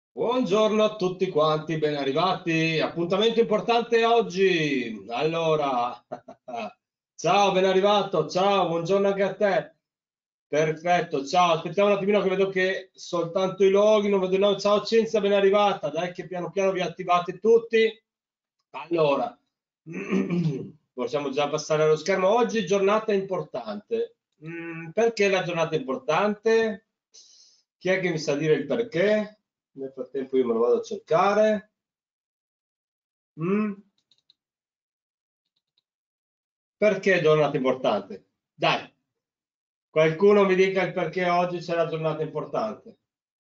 Buongiorno a tutti quanti, ben arrivati. Appuntamento importante oggi. Allora, ciao, ben arrivato. Ciao, buongiorno anche a te. Perfetto, ciao. Aspettiamo un attimino che vedo che soltanto i loghi, non vedo no. Ciao Cinzia, ben arrivata. Dai che piano piano vi attivate tutti. Allora, possiamo già passare allo schermo. Oggi giornata importante. Perché la giornata è importante? Chi è che mi sa dire il perché? Nel frattempo io me lo vado a cercare. Mm? Perché è giornata importante? Dai, qualcuno mi dica il perché oggi c'è la giornata importante.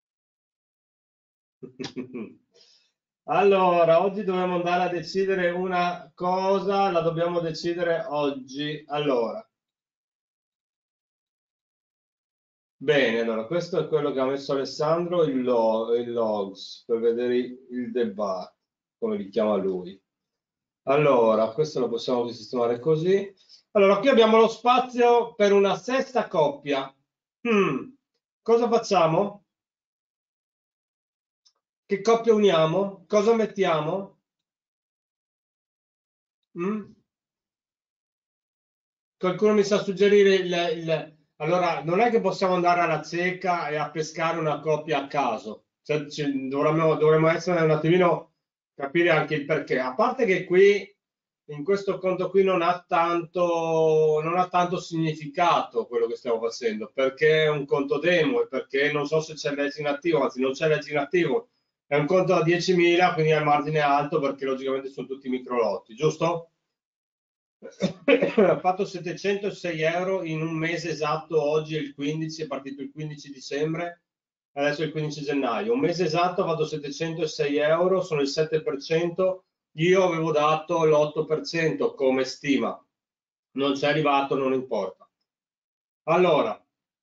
Allora, oggi dobbiamo andare a decidere una cosa, la dobbiamo decidere oggi. Allora, bene, allora, questo è quello che ha messo Alessandro, il logs, per vedere il debug, come li chiama lui. Allora, questo lo possiamo sistemare così. Allora, qui abbiamo lo spazio per una sesta coppia. Cosa facciamo? Che coppia uniamo? Cosa mettiamo? Mm? Qualcuno mi sa suggerire Allora, non è che possiamo andare alla cieca e a pescare una coppia a caso. Cioè, dovremmo essere un attimino capire anche il perché. A parte che qui, in questo conto qui, non ha tanto significato quello che stiamo facendo, perché è un conto demo e perché non so se c'è legge in attivo, anzi non c'è legge in attivo. È un conto da 10.000, quindi ha il margine alto perché logicamente sono tutti microlotti, giusto? Ha fatto 706 euro in un mese esatto, oggi è il 15, è partito il 15 dicembre, adesso è il 15 gennaio. Un mese esatto ha fatto 706 euro, sono il 7%, io avevo dato l'8% come stima, non c'è arrivato, non importa. Allora,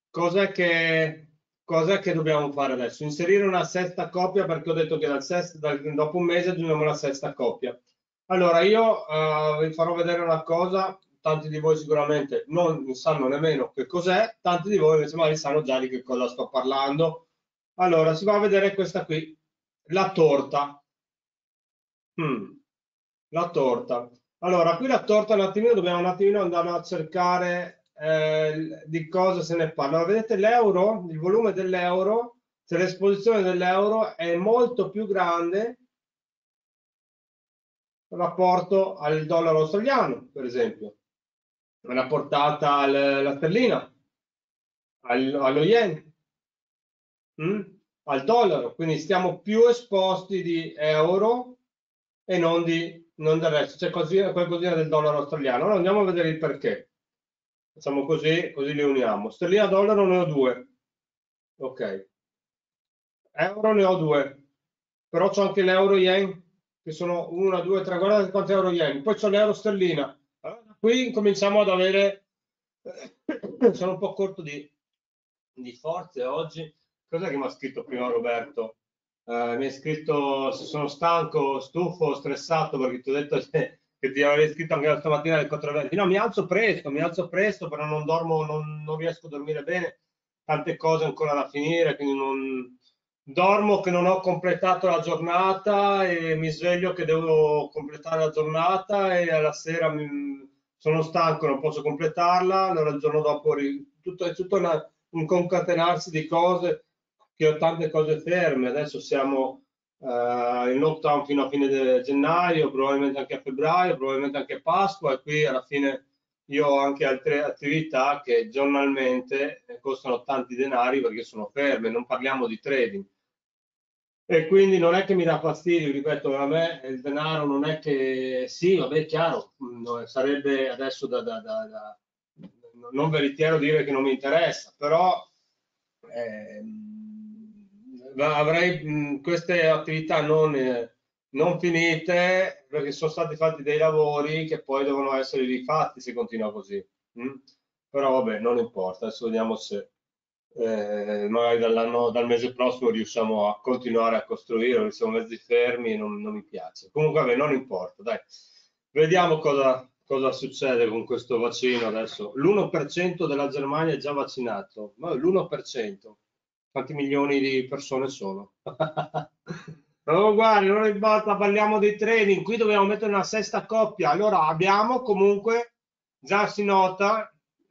cos'è che dobbiamo fare adesso? Inserire una sesta coppia perché ho detto che dopo un mese aggiungiamo la sesta coppia. Allora, io vi farò vedere una cosa, tanti di voi sicuramente non sanno nemmeno che cos'è, tanti di voi invece magari sanno già di che cosa sto parlando. Allora, si va a vedere questa qui, la torta. Mm, la torta. Allora, qui la torta un attimino, dobbiamo un attimino andare a cercare di cosa se ne parla. Allora, vedete l'euro, il volume dell'euro, se l'esposizione dell'euro è molto più grande in rapporto al dollaro australiano, per esempio, la portata alla sterlina, allo yen, mm? Al dollaro, quindi stiamo più esposti di euro e non del resto, c'è qualcosina del dollaro australiano. Allora andiamo a vedere il perché. Facciamo così, così li uniamo. Sterlina dollaro ne ho due, ok. Euro ne ho due, però c'ho anche l'euro yen, che sono 1, 2, 3, guardate quanti euro yen. Poi c'ho l'euro sterlina. Allora, da qui cominciamo ad avere, sono un po' corto di forze oggi. Cos'è che mi ha scritto prima Roberto? Mi ha scritto se sono stanco, stufo, stressato, perché ti ho detto che ti avrei scritto anche stamattina alle 4:20. No, mi alzo presto, però non dormo, non riesco a dormire bene, tante cose ancora da finire, quindi non dormo che non ho completato la giornata e mi sveglio che devo completare la giornata e alla sera sono stanco, non posso completarla, allora il giorno dopo è tutto un concatenarsi di cose, che ho tante cose ferme, adesso siamo in lockdown fino a fine gennaio, probabilmente anche a febbraio, probabilmente anche a Pasqua e qui alla fine io ho anche altre attività che giornalmente costano tanti denari perché sono ferme, non parliamo di trading. E quindi non è che mi dà fastidio, ripeto, a me il denaro non è che sì, vabbè, è chiaro, sarebbe adesso non veritiero dire che non mi interessa, però avrei queste attività non finite perché sono stati fatti dei lavori che poi devono essere rifatti se continua così. mm? Però vabbè, non importa, adesso vediamo se magari dal mese prossimo riusciamo a continuare a costruire, perché siamo mezzi fermi e non mi piace. Comunque, vabbè, non importa, dai. Vediamo cosa succede con questo vaccino adesso. L'1% della Germania è già vaccinato, ma l'1%. quanti milioni di persone sono. Oh, guarda, non importa, parliamo di trading, qui dobbiamo mettere una sesta coppia. Allora abbiamo comunque, già si nota,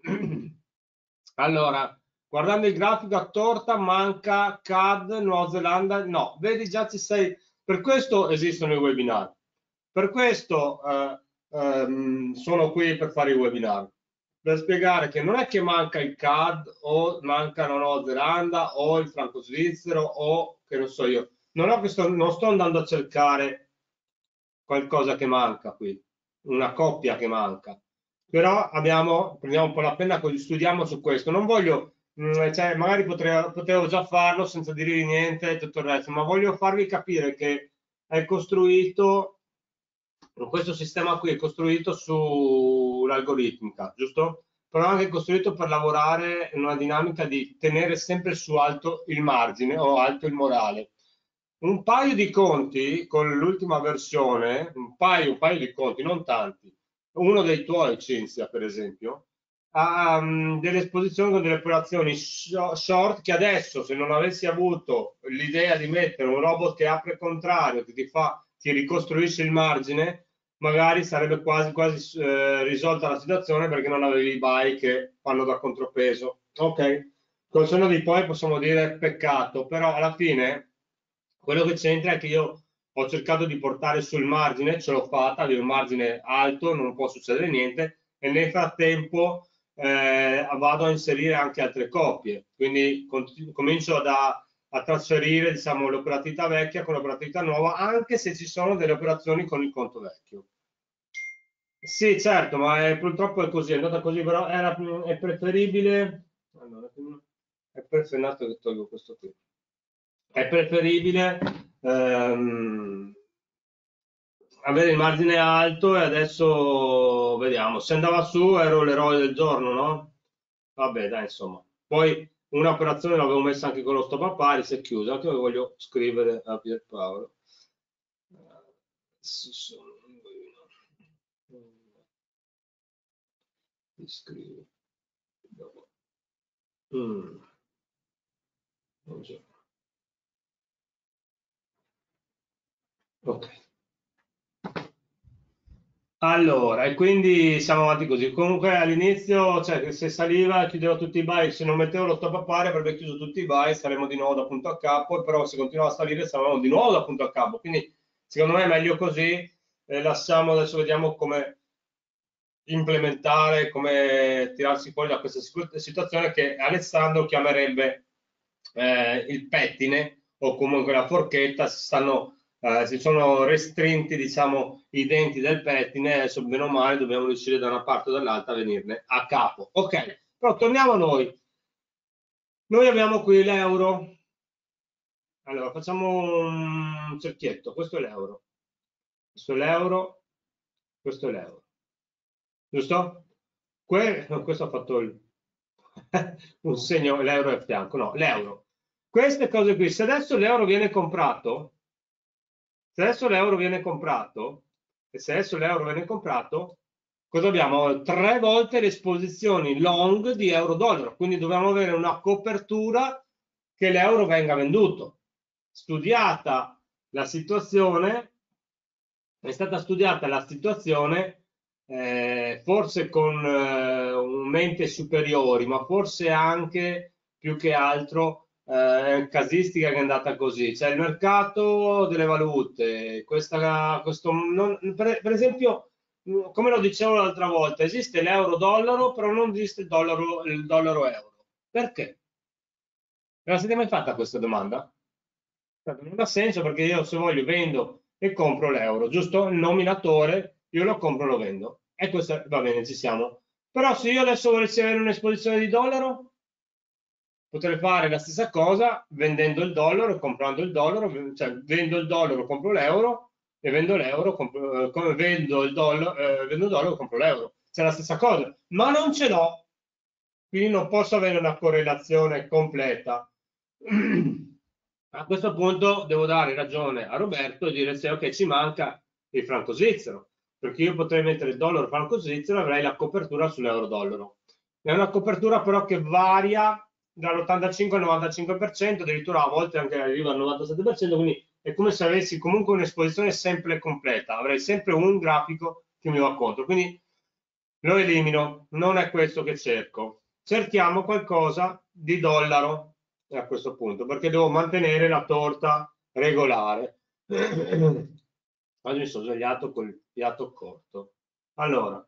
allora, guardando il grafico a torta, manca CAD, Nuova Zelanda, no, vedi già ci sei, per questo esistono i webinar, per questo sono qui per fare i webinar, per spiegare che non è che manca il CAD o manca la Nuova Zelanda o il franco svizzero o che non so io, non sto andando a cercare qualcosa che manca qui, una coppia che manca. Però prendiamo un po' la penna così studiamo su questo. Non voglio, cioè, magari potevo già farlo senza dirvi niente e tutto il resto, ma voglio farvi capire che è costruito, questo sistema qui è costruito sull'algoritmica, giusto? Però è anche costruito per lavorare in una dinamica di tenere sempre su alto il margine o alto il morale. Un paio di conti con l'ultima versione, un paio di conti, non tanti, uno dei tuoi, Cinzia, per esempio, ha delle esposizioni con delle operazioni short che adesso, se non avessi avuto l'idea di mettere un robot che apre contrario, che ti ricostruisce il margine, magari sarebbe quasi risolta la situazione perché non avevi i buy che fanno da contropeso. Ok, col senno di poi possiamo dire peccato, però alla fine quello che c'entra è che io ho cercato di portare sul margine, ce l'ho fatta, avevo un margine alto, non può succedere niente, e nel frattempo vado a inserire anche altre coppie, quindi comincio a trasferire diciamo, l'operatività vecchia con l'operatività nuova, anche se ci sono delle operazioni con il conto vecchio. Sì, certo, ma purtroppo è così, è andata così, però è preferibile. Allora, è preferito che tolgo questo qui. È preferibile avere il margine alto e adesso vediamo. Se andava su ero l'eroe del giorno, no? Vabbè, dai, insomma. Poi un'operazione l'avevo messa anche con lo stop a pari, si è chiusa, anche io voglio scrivere a Pierpaolo. Scrivo. Ok. Allora, e quindi siamo avanti così. Comunque all'inizio, cioè che se saliva chiudevo tutti i buy, se non mettevo lo stop a pari avrebbe chiuso tutti i buy, saremmo di nuovo da punto a capo, però se continuava a salire saremmo di nuovo da punto a capo. Quindi secondo me è meglio così, lasciamo, adesso vediamo come implementare, come tirarsi fuori da questa situazione che Alessandro chiamerebbe il pettine o comunque la forchetta, si sono restrinti diciamo, i denti del pettine, adesso bene o male dobbiamo riuscire da una parte o dall'altra a venirne a capo. Ok, però torniamo a noi. Noi abbiamo qui l'euro. Allora, facciamo un cerchietto. Questo è l'euro. Questo è l'euro. Questo è l'euro. Giusto? Questo ha fatto un segno, l'euro è a fianco. No, l'euro. Queste cose qui, se adesso l'euro viene comprato, se adesso l'euro viene comprato, e se adesso l'euro viene comprato, cosa abbiamo? 3 volte le esposizioni long di euro-dollaro, quindi dobbiamo avere una copertura che l'euro venga venduto. Studiata la situazione, è stata studiata la situazione forse con mente superiori, ma forse anche più che altro casistica che è andata così. C'è il mercato delle valute, per esempio, come lo dicevo l'altra volta, esiste l'euro-dollaro, però non esiste il dollaro-euro. Perché? Non siete mai fatta questa domanda? Non ha senso perché io se voglio vendo e compro l'euro, giusto? Il nominatore io lo compro e lo vendo. E questo va bene, ci siamo. Però se io adesso volessi avere un'esposizione di dollaro, potrei fare la stessa cosa vendendo il dollaro e comprando il dollaro, cioè vendo il dollaro, compro l'euro e vendo l'euro, vendo il dollaro e compro l'euro. C'è la stessa cosa, ma non ce l'ho. Quindi non posso avere una correlazione completa. A questo punto devo dare ragione a Roberto e dire se ok, ci manca il franco svizzero, perché io potrei mettere il dollaro franco svizzero e avrei la copertura sull'euro dollaro. È una copertura però che varia dall'85 al 95%, addirittura a volte anche arriva al 97%, quindi è come se avessi comunque un'esposizione sempre completa, avrei sempre un grafico che mi va contro, quindi lo elimino, non è questo che cerco. Cerchiamo qualcosa di dollaro a questo punto, perché devo mantenere la torta regolare. Oggi mi sono svegliato col fiato corto. Allora,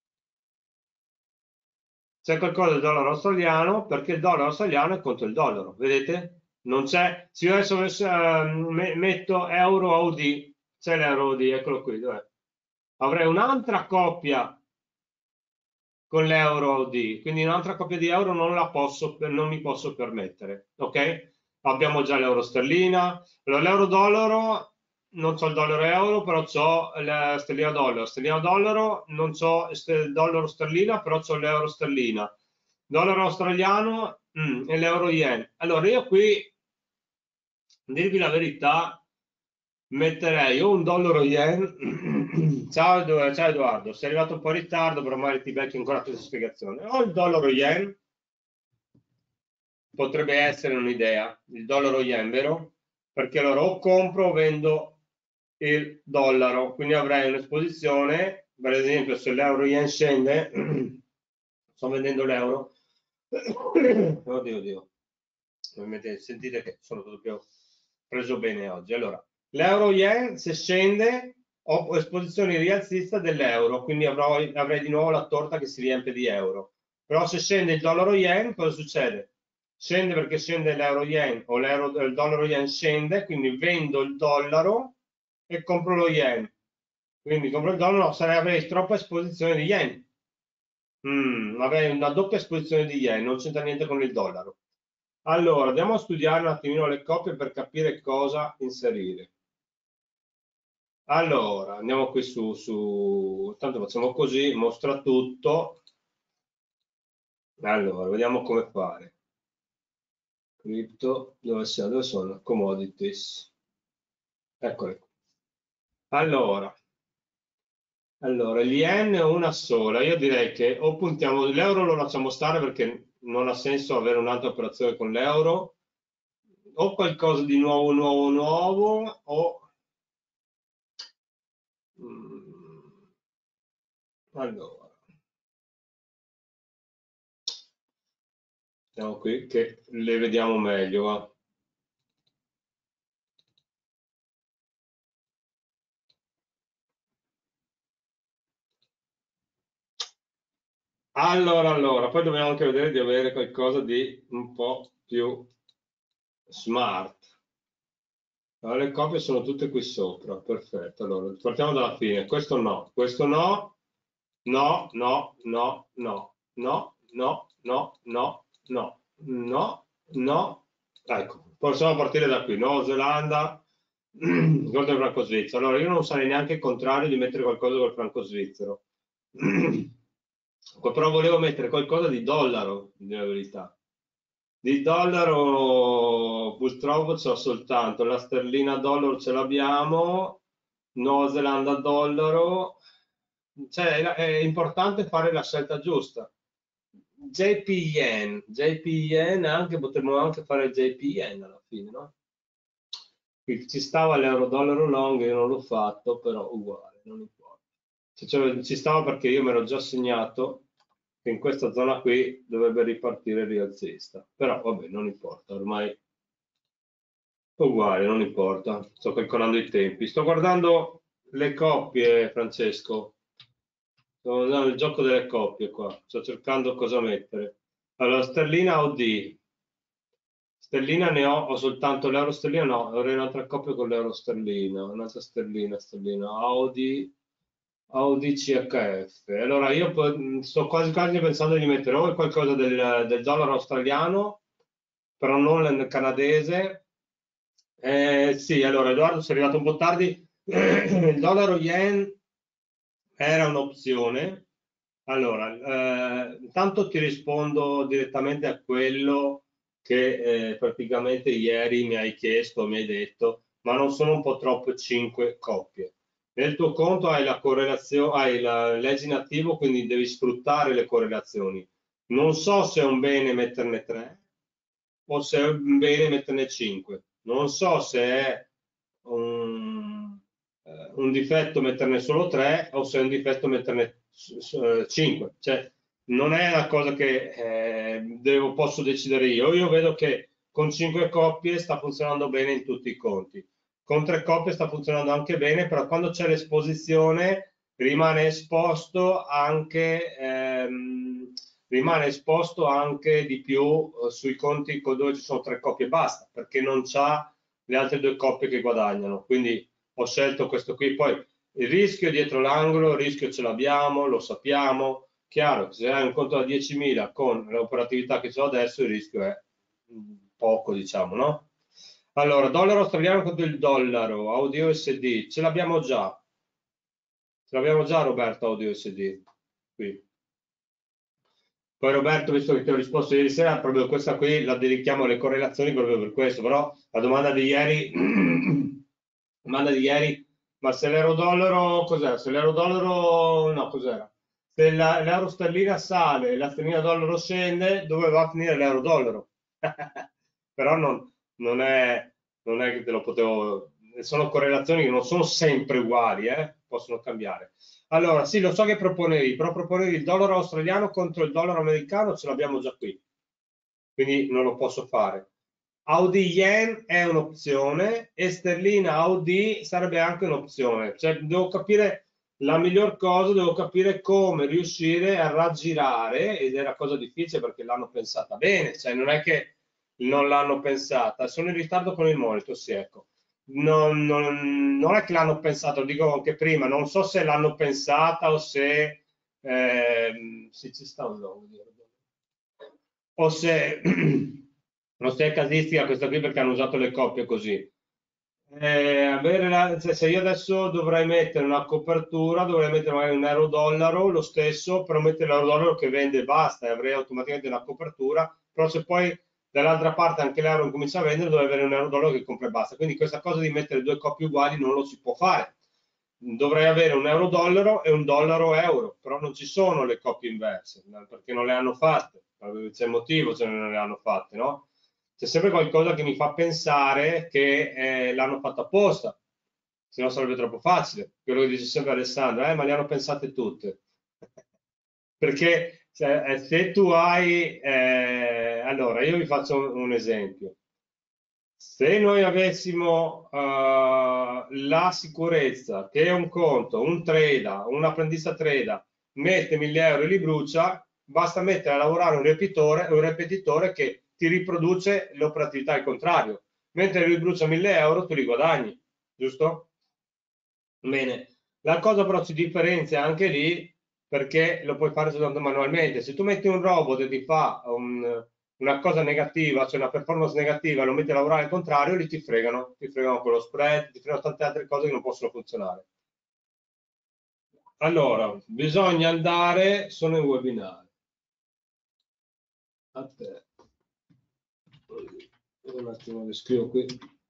c'è qualcosa del dollaro australiano, perché il dollaro australiano è contro il dollaro, vedete? Non c'è, se io adesso metto euro AUD, c'è l'euro AUD, eccolo qui, dov'è? Avrei un'altra coppia con l'euro AUD, quindi un'altra coppia di euro non mi posso permettere, ok? Abbiamo già l'euro sterlina, l'euro dollaro, non c'ho il dollaro euro, però c'ho la sterlina dollaro, non c'ho il dollaro sterlina, però c'ho l'euro sterlina, dollaro australiano e l'euro yen. Allora io qui, dirvi la verità, metterei o un dollaro yen. Ciao, ciao Edoardo, sei arrivato un po' in ritardo, però magari ti becchi ancora questa spiegazione. O il dollaro yen potrebbe essere un'idea, il dollaro yen, vero? Perché allora o compro o vendo il dollaro, quindi avrei un'esposizione, per esempio se l'euro yen scende, sto vendendo l'euro, oddio, oddio, sentite che sono proprio preso bene oggi. Allora, l'euro yen se scende ho esposizione rialzista dell'euro, quindi avrei di nuovo la torta che si riempie di euro. Però se scende il dollaro yen, cosa succede? Scende perché scende l'euro yen o il dollaro yen scende, quindi vendo il dollaro e compro lo yen. Quindi compro il dollaro, no, avrei troppa esposizione di yen. Avrei una doppia esposizione di yen, non c'entra niente con il dollaro. Allora, andiamo a studiare un attimino le coppie per capire cosa inserire. Allora, andiamo qui tanto facciamo così, mostra tutto. Allora, vediamo come fare. Crypto, dove siamo? Dove sono? Commodities. Eccole qui. Allora, gli yen è una sola. Io direi che o puntiamo, l'euro lo lasciamo stare perché non ha senso avere un'altra operazione con l'euro, o qualcosa di nuovo, nuovo, nuovo, o... allora, andiamo qui che le vediamo meglio, va. Allora, poi dobbiamo anche vedere di avere qualcosa di un po' più smart. Allora, le copie sono tutte qui sopra, perfetto. Allora, partiamo dalla fine. Questo no, no, no, no, no, no, no, no, no, no, no, no. Ecco, possiamo partire da qui. Nuova Zelanda, contro il franco svizzero. Allora, io non sarei neanche contrario di mettere qualcosa col franco svizzero. Però volevo mettere qualcosa di dollaro, di la verità. Di dollaro purtroppo c'ho soltanto la sterlina dollaro ce l'abbiamo, Nuova Zelanda dollaro, cioè è importante fare la scelta giusta. JP Yen anche, potremmo anche fare JP Yen alla fine, no? Qui ci stava l'euro dollaro long, io non l'ho fatto, però uguale, non importa. Ci stava perché io mi ero già segnato che in questa zona qui dovrebbe ripartire il rialzista, però vabbè, non importa, ormai uguale, non importa, sto calcolando i tempi. Sto guardando le coppie, Francesco, sto guardando il gioco delle coppie qua, sto cercando cosa mettere. Allora, sterlina OD, sterlina ne ho soltanto l'euro sterlina, no, avrei un'altra coppia con l'euro sterlina, un'altra sterlina, Audi CHF. Allora io sto quasi quasi pensando di mettere o qualcosa del dollaro australiano, però non il canadese. Sì, allora Edoardo sei arrivato un po' tardi. Il dollaro yen era un'opzione. Allora, intanto ti rispondo direttamente a quello che praticamente ieri mi hai chiesto, mi hai detto, ma non sono un po' troppo 5 coppie. Nel tuo conto hai la correlazione, hai l'edge in attivo, quindi devi sfruttare le correlazioni. Non so se è un bene metterne 3, o se è bene metterne 5. Non so se è un difetto metterne solo 3 o se è un difetto metterne 5. Cioè, non è una cosa che posso decidere io. Io vedo che con 5 coppie sta funzionando bene in tutti i conti. Con 3 coppie sta funzionando anche bene, però quando c'è l'esposizione rimane esposto anche di più sui conti dove ci sono 3 coppie e basta, perché non c'ha le altre 2 coppie che guadagnano. Quindi ho scelto questo qui. Poi il rischio è dietro l'angolo, il rischio ce l'abbiamo, lo sappiamo. Chiaro, se hai un conto da 10.000 con l'operatività che ho adesso, il rischio è poco, diciamo, no? Allora, dollaro australiano contro il dollaro, audio SD, ce l'abbiamo già. Ce l'abbiamo già, Roberto, audio SD. Qui. Poi Roberto, visto che ti ho risposto ieri sera, proprio questa qui la dedichiamo alle correlazioni proprio per questo, però la domanda di ieri, ma se l'euro-dollaro, cos'era? Se l'euro-dollaro, no, cos'era? Se l'euro sterlina sale e la sterlina dollaro scende, dove va a finire l'euro-dollaro? Però non è che te lo potevo... Sono correlazioni che non sono sempre uguali, possono cambiare. Allora, sì, lo so che proponevi, però proponevi il dollaro australiano contro il dollaro americano, ce l'abbiamo già qui, quindi non lo posso fare. Audi Yen è un'opzione e sterlina Audi sarebbe anche un'opzione. Cioè, devo capire la miglior cosa, devo capire come riuscire a raggirare, ed è una cosa difficile perché l'hanno pensata bene, cioè non è che non l'hanno pensata, sono in ritardo con il monitor, sì, ecco. Non è che l'hanno pensato, lo dico anche prima, non so se l'hanno pensata o se ci sta un logo, o se, o se è casistica questa qui perché hanno usato le coppie così. Se io adesso dovrei mettere una copertura, dovrei mettere magari un euro-dollaro, lo stesso, però mettere l'euro-dollaro che vende e basta, e avrei automaticamente una copertura, però se poi dall'altra parte anche l'euro comincia a vendere, dovrei avere un euro-dollaro che compra e basta. Quindi questa cosa di mettere due coppie uguali non lo si può fare. Dovrei avere un euro-dollaro e un dollaro-euro, però non ci sono le coppie inverse, perché non le hanno fatte, c'è motivo se non le hanno fatte, no? C'è sempre qualcosa che mi fa pensare che l'hanno fatto apposta, se no sarebbe troppo facile. Quello che dice sempre Alessandro, ma le hanno pensate tutte. Perché se tu hai... allora, io vi faccio un esempio. Se noi avessimo la sicurezza che un conto, un trader, un apprendista trader mette 1000 euro e li brucia, basta mettere a lavorare un ripetitore che ti riproduce l'operatività al contrario. Mentre lui brucia 1000 euro, tu li guadagni, giusto? Bene, la cosa però si differenzia anche lì perché lo puoi fare soltanto manualmente. Se tu metti un robot e ti fa una cosa negativa, cioè una performance negativa, lo metti a lavorare al contrario, lì ti fregano con lo spread, ti fregano tante altre cose che non possono funzionare. Allora, bisogna andare, sono in webinar. A te. Un attimo che scrivo qui.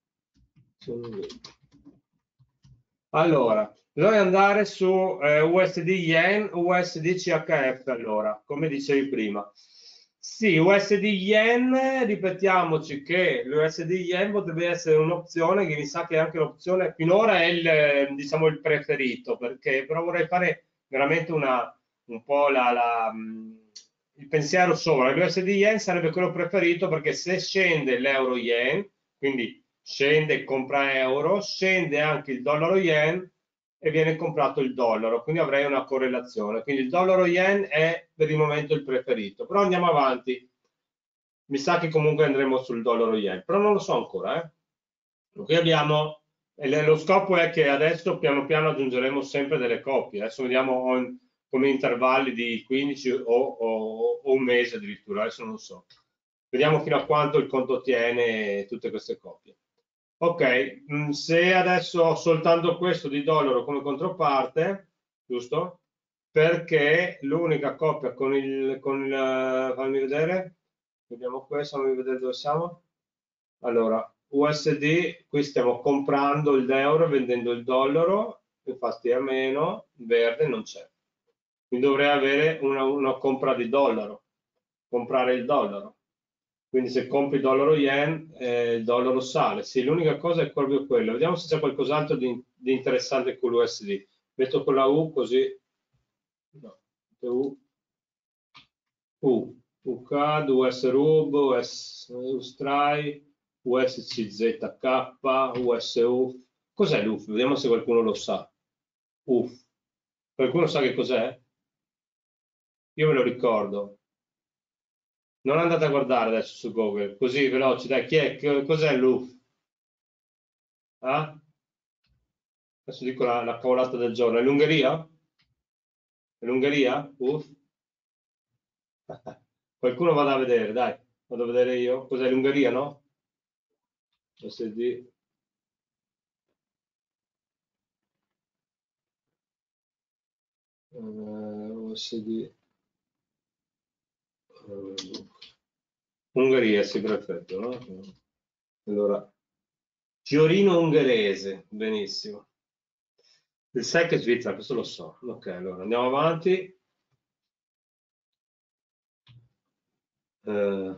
Allora, bisogna andare su USD Yen, USD CHF, allora, come dicevi prima. Sì, USD Yen, ripetiamoci che l'USD Yen potrebbe essere un'opzione che mi sa che anche l'opzione finora è diciamo, il preferito, perché però vorrei fare veramente un po' il pensiero sopra. L'USD Yen sarebbe quello preferito perché se scende l'euro Yen, quindi scende e compra euro, scende anche il dollaro yen e viene comprato il dollaro, quindi avrei una correlazione. Quindi il dollaro yen è per il momento il preferito, però andiamo avanti. Mi sa che comunque andremo sul dollaro yen, però non lo so ancora. Qui abbiamo, lo scopo è che adesso piano piano aggiungeremo sempre delle coppie, adesso vediamo con intervalli di 15 o un mese addirittura, adesso non so. Vediamo fino a quanto il conto tiene tutte queste coppie. Ok, se adesso ho soltanto questo di dollaro come controparte, giusto? Perché l'unica coppia fammi vedere, vediamo questo, fammi vedere dove siamo. Allora, USD, qui stiamo comprando l'euro e vendendo il dollaro, infatti è a meno, verde non c'è. Quindi dovrei avere una compra di dollaro, comprare il dollaro. Quindi se compri dollaro yen, il dollaro sale. Sì, l'unica cosa è proprio quello. Vediamo se c'è qualcos'altro di interessante con l'USD. Metto con la U così. No, U, U, UCAD, US RUB, US USTRAI, USCZK, USUF. Cos'è l'UF? Vediamo se qualcuno lo sa. UF. Qualcuno sa che cos'è? Io me lo ricordo. Non andate a guardare adesso su Google, così veloci, dai, cos'è l'UF? Ah? Adesso dico la cavolata del giorno. È l'Ungheria? È l'Ungheria? Uff. Qualcuno vada a vedere, dai. Vado a vedere io. Cos'è l'Ungheria, no? SD. OSD. Ungheria, sì, perfetto, no? Allora, fiorino ungherese, benissimo. Il SEC è Svizzera, questo lo so. Ok, allora andiamo avanti. Eh,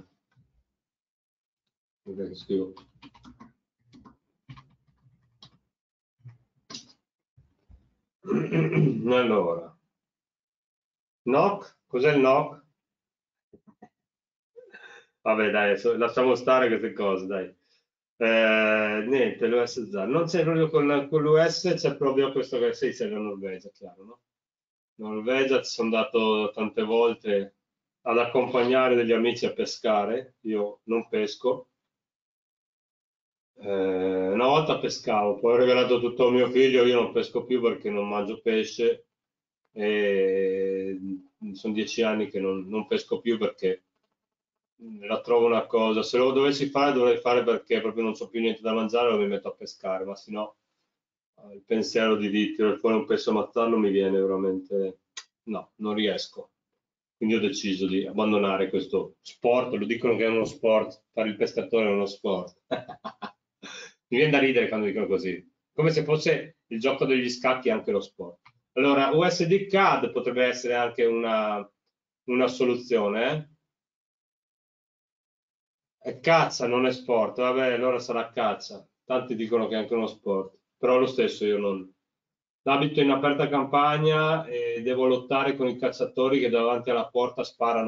dov'è che scrivo? Allora, NOC, cos'è il NOC? Vabbè, dai, lasciamo stare queste cose, dai. Niente, l'US ZAR. Non c'è proprio con l'US, c'è proprio questo che sì, c'è la Norvegia, chiaro, no? Norvegia ci sono andato tante volte ad accompagnare degli amici a pescare, io non pesco. Una volta pescavo, poi ho regalato tutto a mio figlio, io non pesco più perché non mangio pesce e sono 10 anni che non pesco più perché la trovo una cosa, se lo dovessi fare dovrei fare perché proprio non so più niente da mangiare o mi metto a pescare, ma se no il pensiero di tirare fuori un pesce a mazzarlo mi viene veramente... no, non riesco. Quindi ho deciso di abbandonare questo sport, lo dicono che è uno sport, fare il pescatore è uno sport. Mi viene da ridere quando dicono così, come se fosse il gioco degli scacchi anche lo sport. Allora, USD CAD potrebbe essere anche una soluzione, eh? È caccia, non è sport. Vabbè, allora sarà caccia. Tanti dicono che è anche uno sport, però lo stesso io non. Abito in aperta campagna e devo lottare con i cacciatori che davanti alla porta sparano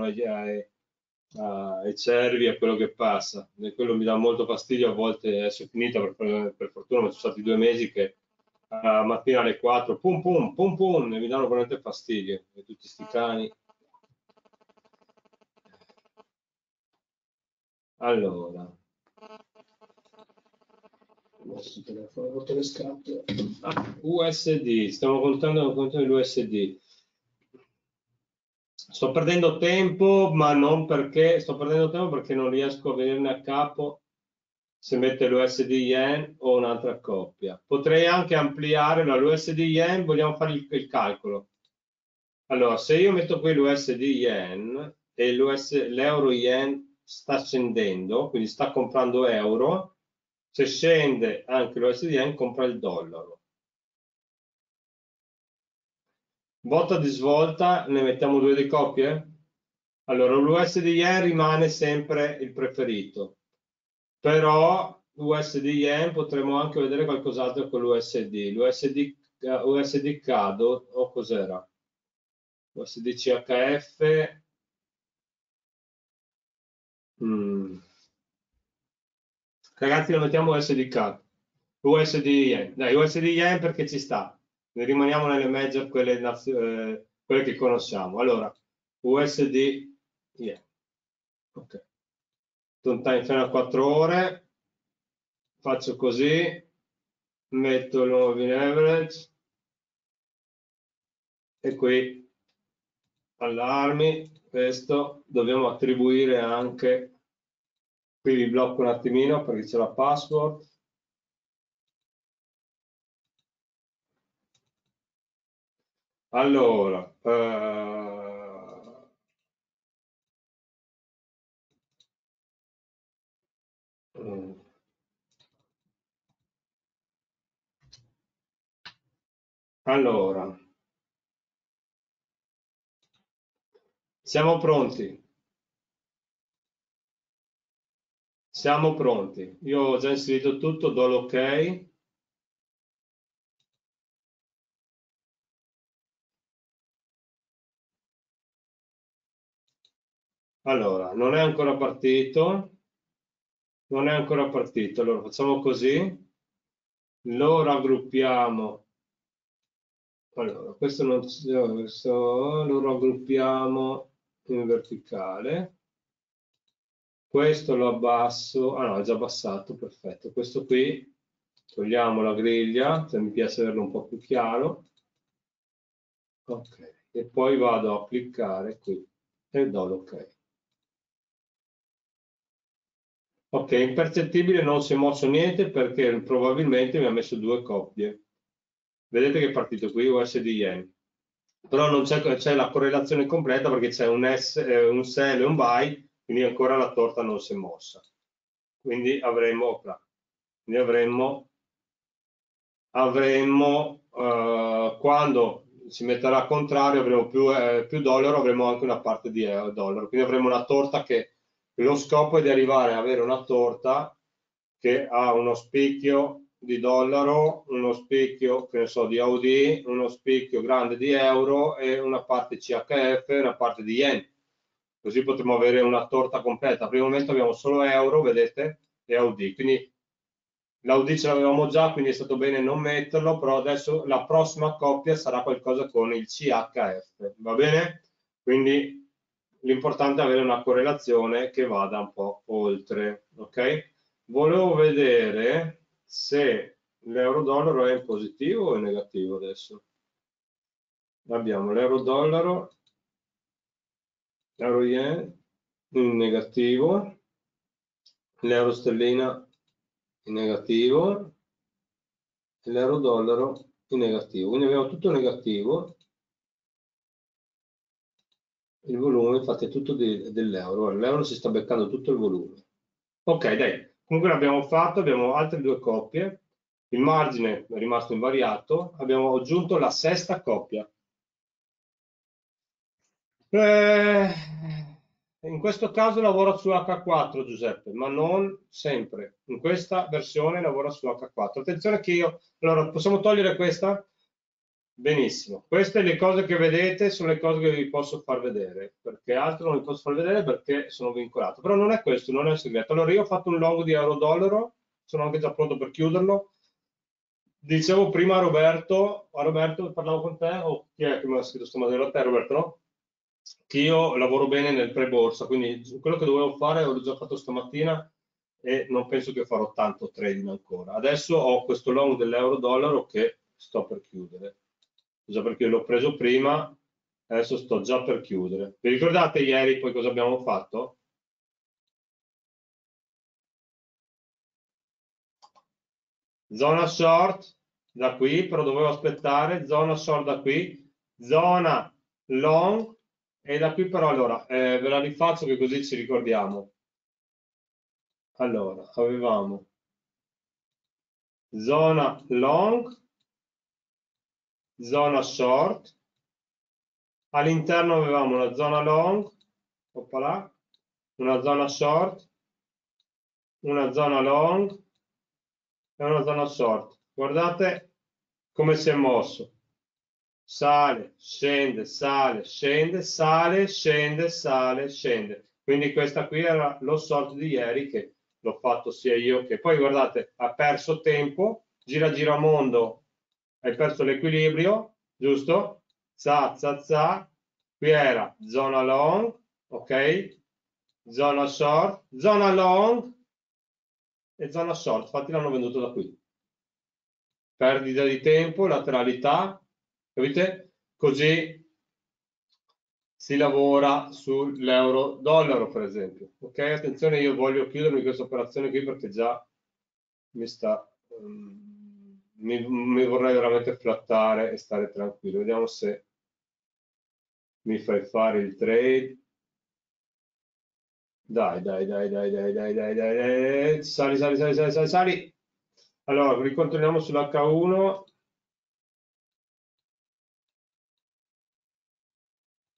ai cervi, a quello che passa. E quello mi dà molto fastidio. A volte adesso è finita, per fortuna, ma ci sono stati 2 mesi che a mattina alle 4, pum pum, pum pum, e mi danno veramente fastidio. E tutti sti cani. Allora. Adesso telefono, porto le scarpe. USD, stiamo contando l'USD. Sto perdendo tempo, ma non perché sto perdendo tempo perché non riesco a venirne a capo se mette l'USD Yen o un'altra coppia. Potrei anche ampliare l'USD Yen, vogliamo fare il calcolo. Allora, se io metto qui l'USD Yen e l'euro Yen sta scendendo, quindi sta comprando euro, se scende anche l'USD Yen compra il dollaro. Volta di svolta ne mettiamo due di coppie? Allora, l'USD Yen rimane sempre il preferito, però l'USD Yen potremmo anche vedere qualcos'altro con l'USD. USD CAD o cos'era? USD CHF. mm, Ragazzi, lo mettiamo USD-CAD, USD Yen. Dai, USD Yen perché ci sta. Ne rimaniamo nelle major, quelle che conosciamo. Allora, USD Yen. Ok. Un time frame a 4 ore. Faccio così. Metto il moving average. E qui allarmi. Questo dobbiamo attribuire anche. Qui vi blocco un attimino perché c'è la password. Allora, mm, allora, siamo pronti. Siamo pronti. Io ho già inserito tutto, do l'ok. Allora, non è ancora partito. Non è ancora partito. Allora, facciamo così. Lo raggruppiamo. Allora, questo lo raggruppiamo in verticale. Questo lo abbasso. Ah no, è già abbassato, perfetto. Questo qui, togliamo la griglia, se mi piace averlo un po' più chiaro. Ok, e poi vado a cliccare qui e do l'ok. Ok, impercettibile, non si è mosso niente perché probabilmente mi ha messo due coppie. Vedete che è partito qui USD Yen. Però non c'è la correlazione completa perché c'è un sell e un buy, quindi ancora la torta non si è mossa. Quindi avremmo quando si metterà al contrario, avremo più dollaro, avremo anche una parte di dollaro. Quindi avremo una torta che lo scopo è di arrivare ad avere una torta che ha uno spicchio di dollaro, uno spicchio, che ne so, di AUD, uno spicchio grande di euro e una parte CHF e una parte di yen. Così potremo avere una torta completa. Al primo momento abbiamo solo euro, vedete, e AUD. Quindi l'Audi ce l'avevamo già, quindi è stato bene non metterlo, però adesso la prossima coppia sarà qualcosa con il CHF, va bene? Quindi l'importante è avere una correlazione che vada un po' oltre, ok? Volevo vedere se l'euro-dollaro è in positivo o in negativo adesso. Abbiamo l'euro-dollaro, euro-yen in negativo, l'euro-sterlina in negativo, l'euro-dollaro in negativo. Quindi abbiamo tutto negativo, il volume infatti è tutto dell'euro. L'euro si sta beccando tutto il volume. Ok, dai, comunque l'abbiamo fatto, abbiamo altre due coppie, il margine è rimasto invariato, abbiamo aggiunto la sesta coppia. Eh, in questo caso lavora su H4 Giuseppe, ma non sempre. In questa versione lavora su H4. Attenzione che io... Allora, possiamo togliere questa? Benissimo. Queste le cose che vedete sono le cose che vi posso far vedere, perché altro non vi posso far vedere perché sono vincolato. Però non è questo, non è il segreto. Allora, io ho fatto un long di euro-dollaro, sono anche già pronto per chiuderlo. Dicevo prima a Roberto, parlavo con te, o chi è che mi ha scritto stamattina? A te, Roberto, no? Che io lavoro bene nel pre-borsa, quindi quello che dovevo fare l'ho già fatto stamattina e non penso che farò tanto trading ancora. Adesso ho questo long dell'euro-dollaro che sto per chiudere, già perché l'ho preso prima, adesso sto già per chiudere. Vi ricordate ieri poi cosa abbiamo fatto? Zona short da qui, però dovevo aspettare, zona short da qui, zona long e da qui però allora ve la rifaccio che così ci ricordiamo. Allora, avevamo zona long, zona short, all'interno avevamo una zona long, oppala, una zona short, una zona long e una zona short. Guardate come si è mosso. Sale, scende, sale, scende, sale, scende, sale, scende. Quindi questa qui era lo short di ieri che l'ho fatto sia io che poi guardate, ha perso tempo, gira gira mondo, hai perso l'equilibrio, giusto? Za, za, za. Qui era zona long, ok? Zona short, zona long e zona short. Infatti l'hanno venduto da qui. Perdita di tempo, lateralità, capite? Così si lavora sull'euro-dollaro, per esempio. Ok, attenzione, io voglio chiudermi questa operazione qui perché già mi sta... mi vorrei veramente flattare e stare tranquillo. Vediamo se mi fai fare il trade. Dai, dai, dai, dai, dai, dai, dai, dai, dai. Sali, sali, sali, sali, sali, sali. Allora, ricontrolliamo sull'H1.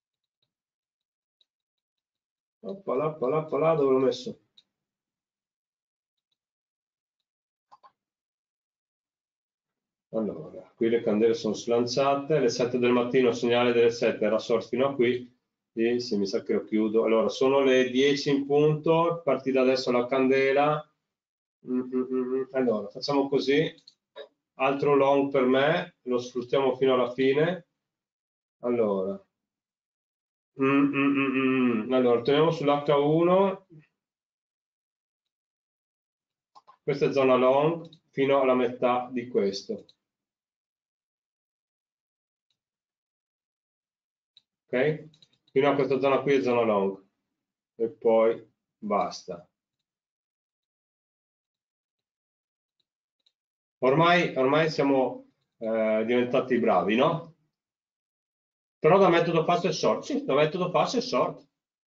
Oppala, oppala, oppala, dove l'ho messo? Allora, qui le candele sono slanciate, alle 7 del mattino, segnale delle 7 era short fino a qui, e sì, mi sa che lo chiudo. Allora, sono le 10 in punto, partita adesso la candela. Allora, facciamo così, altro long per me, lo sfruttiamo fino alla fine. Allora, allora torniamo sull'H1, questa è zona long fino alla metà di questo. Ok? Fino a questa zona qui è zona long e poi basta. Ormai siamo diventati bravi, no? Però da metodo fast e short, sì, da metodo fast e short.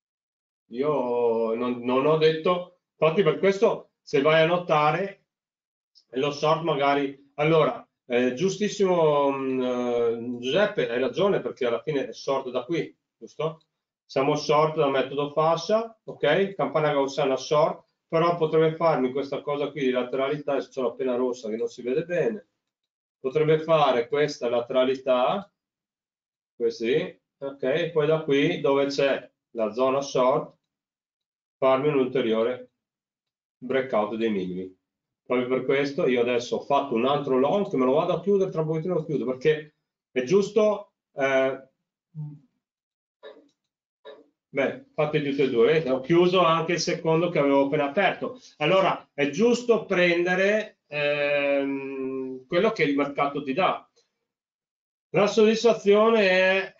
Io non ho detto, infatti per questo se vai a notare lo short magari, allora, giustissimo Giuseppe, hai ragione perché alla fine è short da qui, giusto? Siamo short da metodo fascia, ok? Campana gaussiana short, però potrebbe farmi questa cosa qui di lateralità, adesso c'è la penna rossa che non si vede bene, potrebbe fare questa lateralità, così, ok? Poi da qui dove c'è la zona short, farmi un ulteriore breakout dei minimi. Proprio per questo io adesso ho fatto un altro long che me lo vado a chiudere, tra un pochettino lo chiudo, perché è giusto, beh, fate tutte e due, ho chiuso anche il secondo che avevo appena aperto. Allora, è giusto prendere quello che il mercato ti dà. La soddisfazione è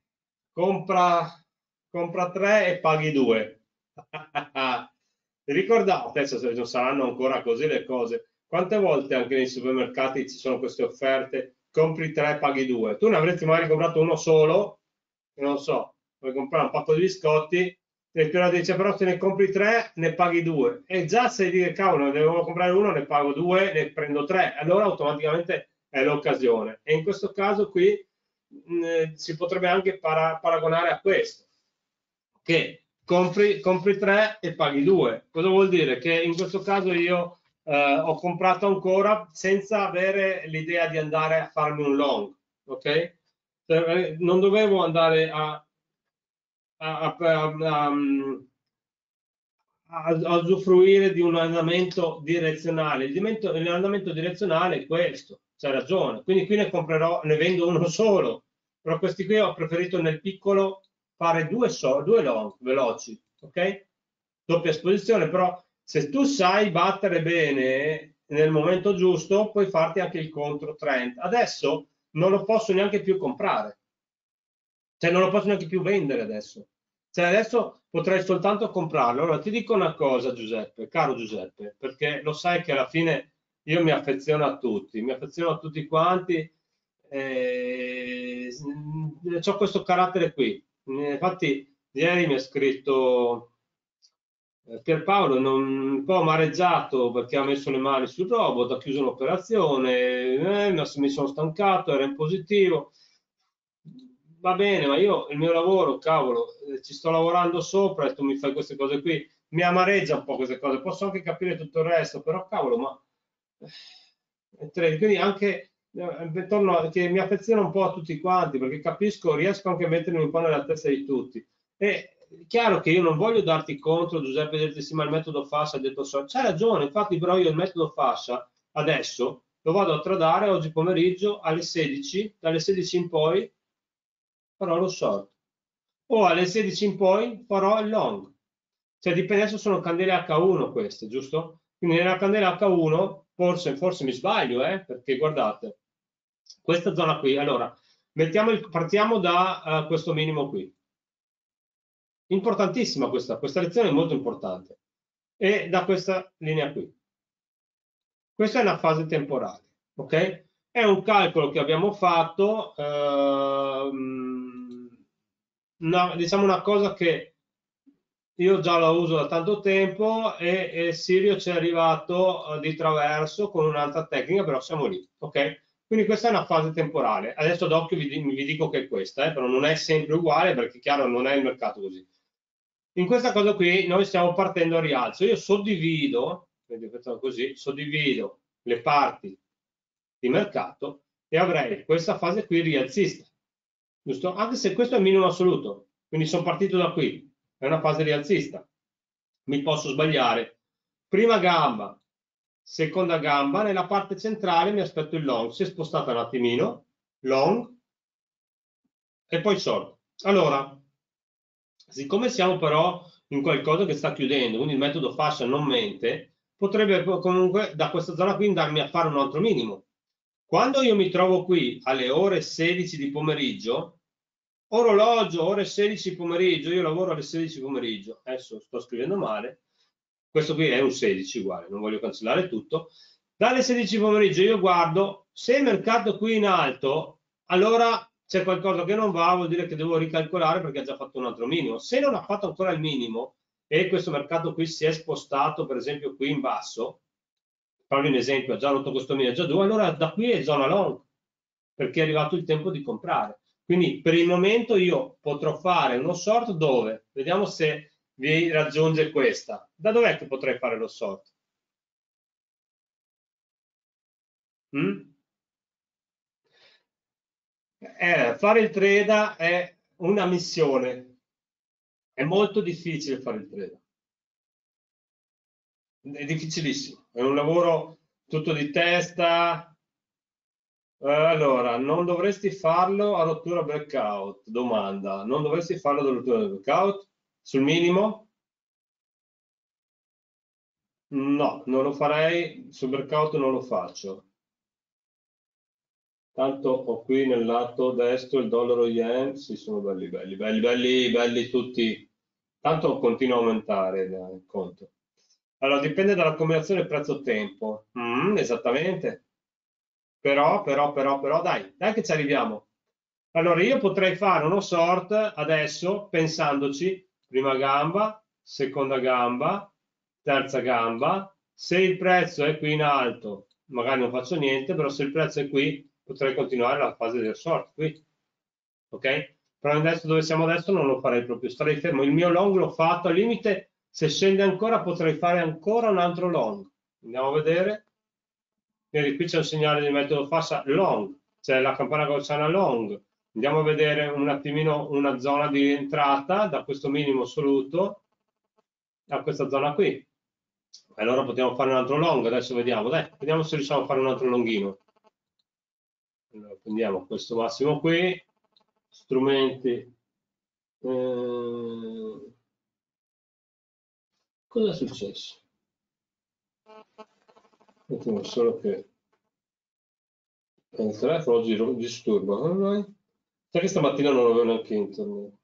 compra 3 e paghi 2. Ricordate, adesso se non saranno ancora così le cose, quante volte anche nei supermercati ci sono queste offerte, compri 3 e paghi 2. Tu ne avresti magari comprato uno solo, non so, vuoi comprare un pacco di biscotti, e tu dice però se ne compri 3 ne paghi 2. E già se dici cavolo, ne devo comprare uno, ne pago 2, ne prendo 3, allora automaticamente è l'occasione. E in questo caso qui si potrebbe anche paragonare a questo, che compri 3 e paghi 2. Cosa vuol dire? Che in questo caso io ho comprato ancora senza avere l'idea di andare a farmi un long, ok? Non dovevo andare a, a, a usufruire di un andamento direzionale. L'andamento direzionale è questo, c'è ragione. Quindi qui ne comprerò, ne vendo uno solo, però questi qui ho preferito nel piccolo fare due long veloci, ok? Doppia esposizione, però se tu sai battere bene nel momento giusto, puoi farti anche il contro trend. Adesso non lo posso neanche più comprare, cioè non lo posso neanche più vendere adesso. Cioè adesso potrei soltanto comprarlo. Allora ti dico una cosa, Giuseppe, caro Giuseppe, perché lo sai che alla fine io mi affeziono a tutti quanti, ho questo carattere qui. Infatti ieri mi ha scritto Pierpaolo un po' amareggiato perché ha messo le mani sul robot, ha chiuso l'operazione, mi sono stancato, era in positivo. Va bene, ma io il mio lavoro, cavolo, ci sto lavorando sopra e tu mi fai queste cose qui. Mi amareggia un po' queste cose, posso anche capire tutto il resto, però cavolo, ma quindi anche che mi affeziono un po' a tutti quanti perché capisco, riesco anche a mettermi un po' nella testa di tutti. E è chiaro che io non voglio darti contro, Giuseppe, dirti sì, ma il metodo fascia ha detto so. C'hai ragione, infatti, però io il metodo fascia adesso lo vado a tradare oggi pomeriggio alle 16, dalle 16 in poi farò lo short o alle 16 in poi farò il long. Cioè dipende, adesso sono candele H1 queste, giusto? Quindi nella candela H1 forse mi sbaglio, perché guardate, questa zona qui, allora, partiamo da questo minimo qui. Importantissima questa lezione è molto importante. E da questa linea qui. Questa è una fase temporale, ok? È un calcolo che abbiamo fatto, diciamo una cosa che io già la uso da tanto tempo e Sirio ci è arrivato di traverso con un'altra tecnica, però siamo lì, ok? Quindi questa è una fase temporale. Adesso d'occhio vi dico che è questa, però non è sempre uguale perché chiaro non è il mercato così. In questa cosa qui noi stiamo partendo a rialzo. Io suddivido, quindi facciamo così, suddivido le parti di mercato e avrei questa fase qui rialzista, giusto? Anche se questo è il minimo assoluto, quindi sono partito da qui, è una fase rialzista, mi posso sbagliare. Prima gamba, seconda gamba, nella parte centrale mi aspetto il long, si è spostata un attimino, long, e poi short. Allora, siccome siamo però in qualcosa che sta chiudendo, quindi il metodo fascia non mente, potrebbe comunque da questa zona qui andarmi a fare un altro minimo. Quando io mi trovo qui alle ore 16 di pomeriggio, orologio, ore 16 di pomeriggio, io lavoro alle 16 di pomeriggio, adesso sto scrivendo male, questo qui è un 16 uguale, non voglio cancellare tutto, dalle 16 di pomeriggio io guardo, se il mercato qui in alto, allora c'è qualcosa che non va, vuol dire che devo ricalcolare perché ha già fatto un altro minimo. Se non ha fatto ancora il minimo e questo mercato qui si è spostato, per esempio qui in basso, farvi un esempio, ha già rotto questo minimo, già 2, allora da qui è zona long, perché è arrivato il tempo di comprare. Quindi per il momento io potrò fare uno short dove? Vediamo se vi raggiunge questa. Da dov'è che potrei fare lo short? Mm? Fare il trader è una missione, è molto difficile fare il trader, è difficilissimo, è un lavoro tutto di testa. Allora, non dovresti farlo a rottura breakout? Domanda, non dovresti farlo a rottura breakout? Sul minimo? No, non lo farei, sul breakout non lo faccio. Tanto ho qui nel lato destro il dollaro yen, sì, sono belli, belli, belli, belli, belli tutti. Tanto continua a aumentare il conto. Allora, dipende dalla combinazione prezzo-tempo. Esattamente. Però, dai che ci arriviamo. Allora, io potrei fare uno short adesso, pensandoci, prima gamba, seconda gamba, terza gamba. Se il prezzo è qui in alto, magari non faccio niente, però se il prezzo è qui, potrei continuare la fase del short qui. Ok? Però adesso dove siamo adesso non lo farei proprio, starei fermo. Il mio long l'ho fatto, al limite, se scende ancora potrei fare ancora un altro long. Andiamo a vedere. Vedi, qui c'è un segnale di metodo fascia long, c'è la campana gaussiana long. Andiamo a vedere un attimino una zona di entrata da questo minimo assoluto a questa zona qui. Allora possiamo fare un altro long, adesso vediamo, dai, vediamo se riusciamo a fare un altro longhino. Allora, prendiamo questo massimo qui, strumenti. Cosa è successo? Un attimo, solo che il telefono oggi disturba, come mai? Sai che stamattina non avevo neanche internet.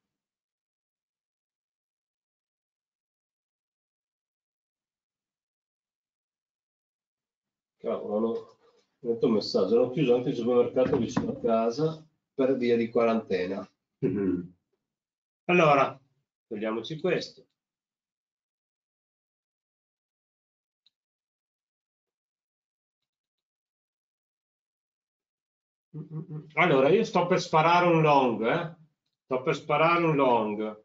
Cavolo, ho detto un messaggio, hanno chiuso anche il supermercato vicino a casa per via di quarantena. Mhm. Allora, togliamoci questo. Allora, io sto per sparare un long, Sto per sparare un long.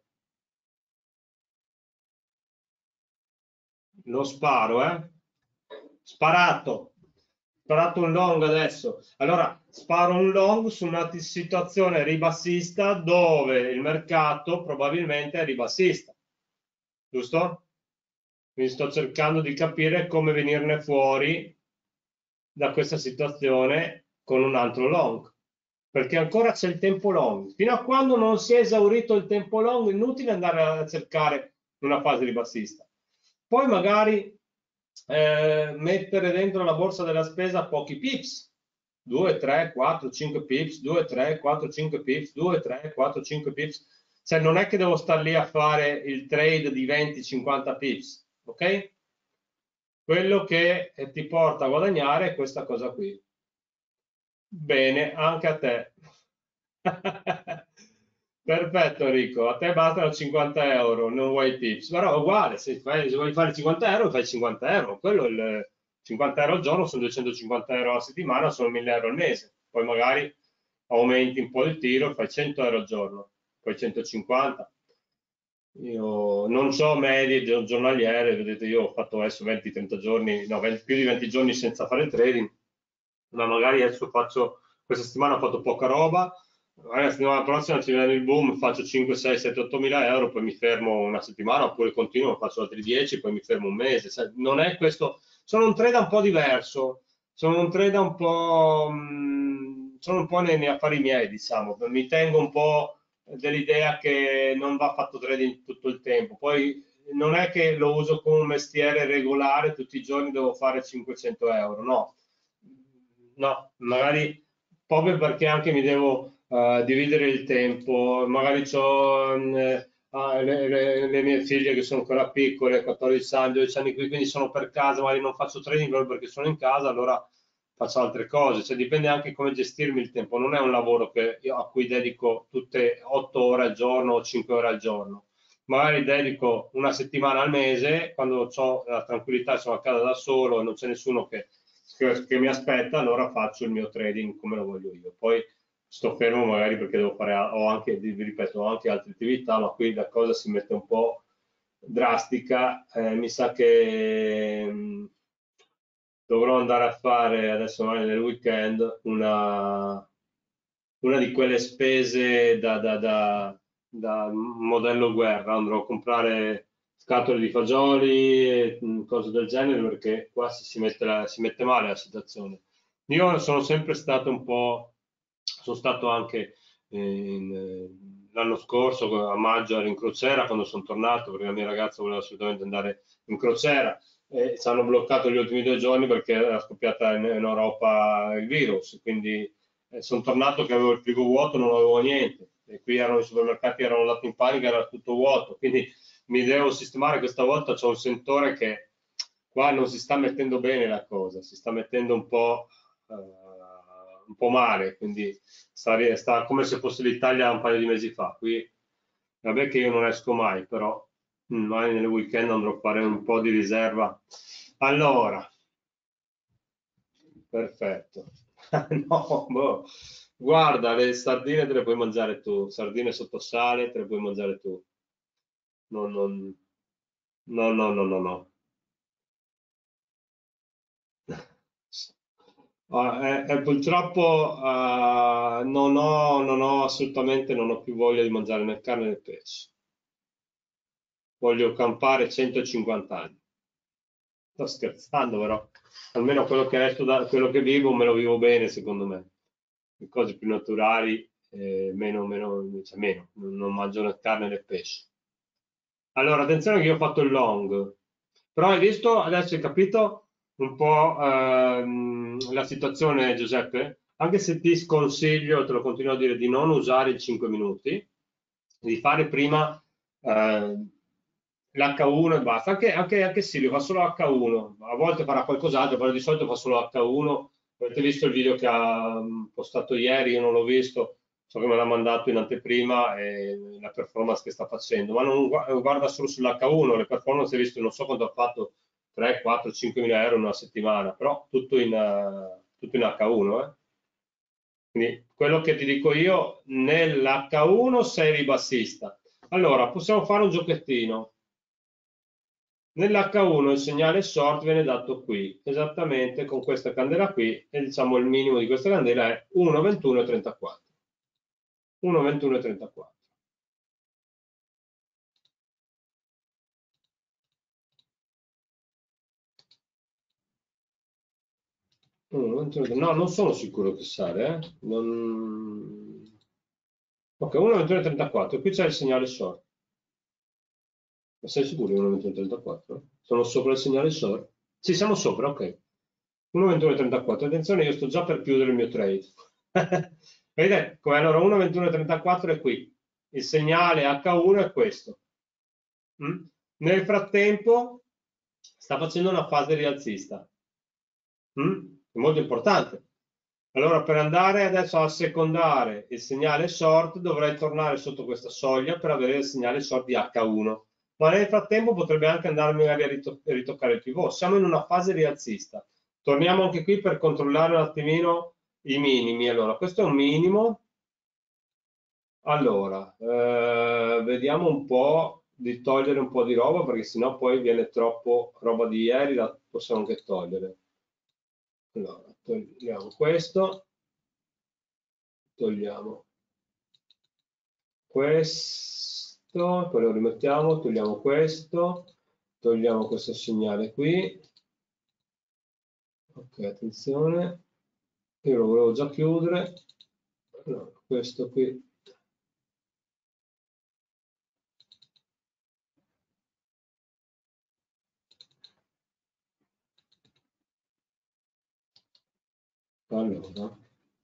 Lo sparo, Sparato. Sparato un long adesso. Allora, sparo un long su una situazione ribassista dove il mercato probabilmente è ribassista. Giusto? Quindi sto cercando di capire come venirne fuori da questa situazione con un altro long. Perché ancora c'è il tempo long. Fino a quando non si è esaurito il tempo long, è inutile andare a cercare una fase ribassista. Poi magari mettere dentro la borsa della spesa pochi pips, 2, 3, 4, 5 pips, 2, 3, 4, 5 pips, 2, 3, 4, 5 pips. Cioè non è che devo star lì a fare il trade di 20-50 pips, ok? Quello che ti porta a guadagnare è questa cosa qui. Bene, anche a te. Perfetto Enrico, a te bastano 50 euro, non vuoi tips, però è uguale, se vuoi fare 50 euro fai 50 euro, quello il 50 euro al giorno sono 250 euro alla settimana, sono 1000 euro al mese, poi magari aumenti un po' il tiro, fai 100 euro al giorno, poi 150. Io non so medie giornaliere, vedete io ho fatto adesso 20-30 giorni, no, più di 20 giorni senza fare trading, ma magari adesso faccio, questa settimana ho fatto poca roba, magari la settimana prossima ci viene il boom, faccio 5, 6, 7, 8 mila euro, poi mi fermo una settimana, oppure continuo, faccio altri 10, poi mi fermo un mese. Non è questo, sono un trader un po' diverso, sono un trader un po', sono un po' nei affari miei, diciamo, mi tengo un po' dell'idea che non va fatto trading tutto il tempo, poi non è che lo uso come un mestiere regolare, tutti i giorni devo fare 500 euro, no, no, magari proprio perché anche mi devo dividere il tempo, magari ho le mie figlie che sono ancora piccole, 14 anni, 12 anni qui, quindi sono per casa, magari non faccio trading proprio perché sono in casa, allora faccio altre cose, cioè dipende anche come gestirmi il tempo, non è un lavoro a cui dedico tutte 8 ore al giorno o 5 ore al giorno, magari dedico una settimana al mese, quando ho la tranquillità, sono a casa da solo e non c'è nessuno che mi aspetta, allora faccio il mio trading come lo voglio io. Poi sto fermo magari perché devo fare, ho anche, vi ripeto, ho anche altre attività, ma qui la cosa si mette un po' drastica. Mi sa che dovrò andare a fare adesso magari nel weekend una di quelle spese da modello guerra, andrò a comprare scatole di fagioli e cose del genere perché qua si mette male la situazione. Io sono sempre stato un po', sono stato anche l'anno scorso a maggio ero in crociera quando sono tornato perché la mia ragazza voleva assolutamente andare in crociera e ci hanno bloccato gli ultimi 2 giorni perché era scoppiata in Europa il virus, quindi sono tornato che avevo il frigo vuoto, non avevo niente e qui erano i supermercati erano andati in panico, era tutto vuoto, quindi mi devo sistemare questa volta, c'ho un sentore che qua non si sta mettendo bene la cosa, si sta mettendo un po' male, quindi sta come se fosse l'Italia un paio di mesi fa. Qui, vabbè che io non esco mai, però mai nel weekend andrò a fare un po' di riserva. Allora, perfetto. No, boh. Guarda, le sardine te le puoi mangiare tu, sardine sotto sale te le puoi mangiare tu. No, no, no, no, no, no. Purtroppo non ho assolutamente non ho più voglia di mangiare né carne né pesce. Voglio campare 150 anni. Sto scherzando, però almeno quello che resto da quello che vivo me lo vivo bene, secondo me. Le cose più naturali, cioè meno, non mangio né carne né pesce. Allora, attenzione che io ho fatto il long, però hai visto, adesso hai capito un po' la situazione, Giuseppe? Anche se ti sconsiglio, te lo continuo a dire, di non usare i 5 minuti, di fare prima l'H1 e basta. Anche Silvio fa solo H1, a volte farà qualcos'altro, però di solito fa solo H1. Avete visto il video che ha postato ieri? Io non l'ho visto, so che me l'ha mandato in anteprima e la performance che sta facendo, ma non guarda solo sull'H1, le performance hai visto, non so quanto ha fatto, 3, 4, 5 mila euro in una settimana, però tutto in H1. Quindi quello che ti dico io, nell'H1 sei ribassista. Allora, possiamo fare un giochettino. Nell'H1 il segnale short viene dato qui, esattamente con questa candela qui, e diciamo il minimo di questa candela è 1,2134. 1,2134. No, non sono sicuro che sale, eh. Ok, 1,2134, qui c'è il segnale short. Ma sei sicuro di 1,2134? Sono sopra il segnale short? Sì, siamo sopra, ok. 1,2134. Attenzione, io sto già per chiudere il mio trade. Vedete? Come allora 1,2134 è qui. Il segnale H1 è questo. Mm? Nel frattempo sta facendo una fase rialzista. È molto importante. Allora, per andare adesso a secondare il segnale short, dovrei tornare sotto questa soglia per avere il segnale short di H1. Ma nel frattempo potrebbe anche andarmi magari a ritoccare il pivot. Siamo in una fase rialzista. Torniamo anche qui per controllare un attimino i minimi. Allora, questo è un minimo. Allora, vediamo un po' di togliere un po' di roba perché sennò poi viene troppo roba di ieri, la possiamo anche togliere. Allora, togliamo questo, togliamo questo, poi lo rimettiamo, togliamo questo, togliamo questo segnale qui. Ok, attenzione, io lo volevo già chiudere, no, questo qui. Allora.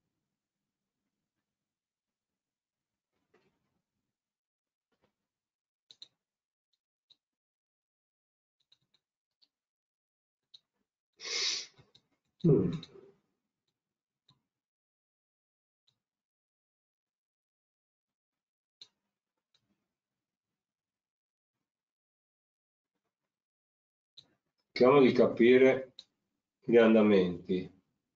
Cerchiamo di capire gli andamenti.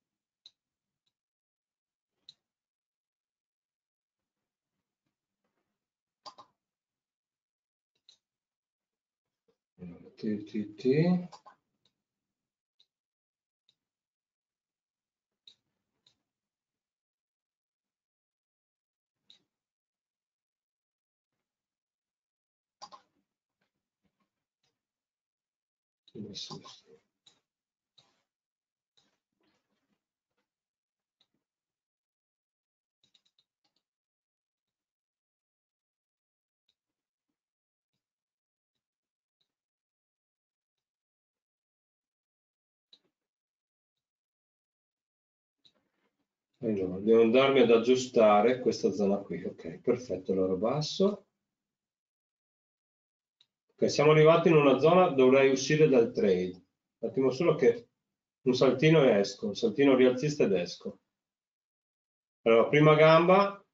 TTT. Allora, devo andarmi ad aggiustare questa zona qui. Ok, perfetto, allora basso. Ok, siamo arrivati in una zona, dovrei uscire dal trade. Un attimo solo che un saltino e esco, un saltino rialzista ed esco. Allora, prima gamba,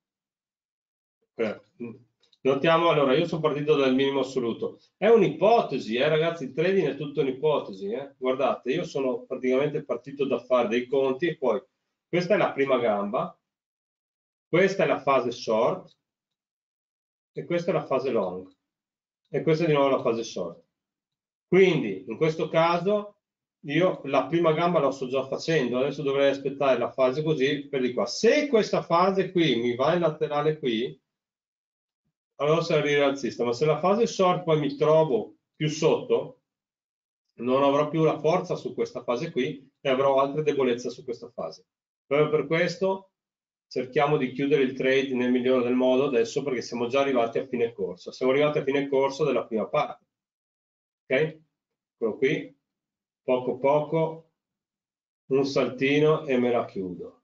notiamo, allora io sono partito dal minimo assoluto. È un'ipotesi, ragazzi, il trading è tutto un'ipotesi. Guardate, io sono praticamente partito da fare dei conti e poi questa è la prima gamba, questa è la fase short e questa è la fase long e questa è di nuovo la fase short. Quindi in questo caso io la prima gamba la sto già facendo, adesso dovrei aspettare la fase così per di qua. Se questa fase qui mi va in laterale qui, allora sarà rialzista, ma se la fase short poi mi trovo più sotto, non avrò più la forza su questa fase qui e avrò altre debolezze su questa fase. Proprio per questo cerchiamo di chiudere il trade nel migliore del modo adesso perché siamo già arrivati a fine corso. Siamo arrivati a fine corso della prima parte. Ok? Eccolo qui, poco poco, un saltino e me la chiudo.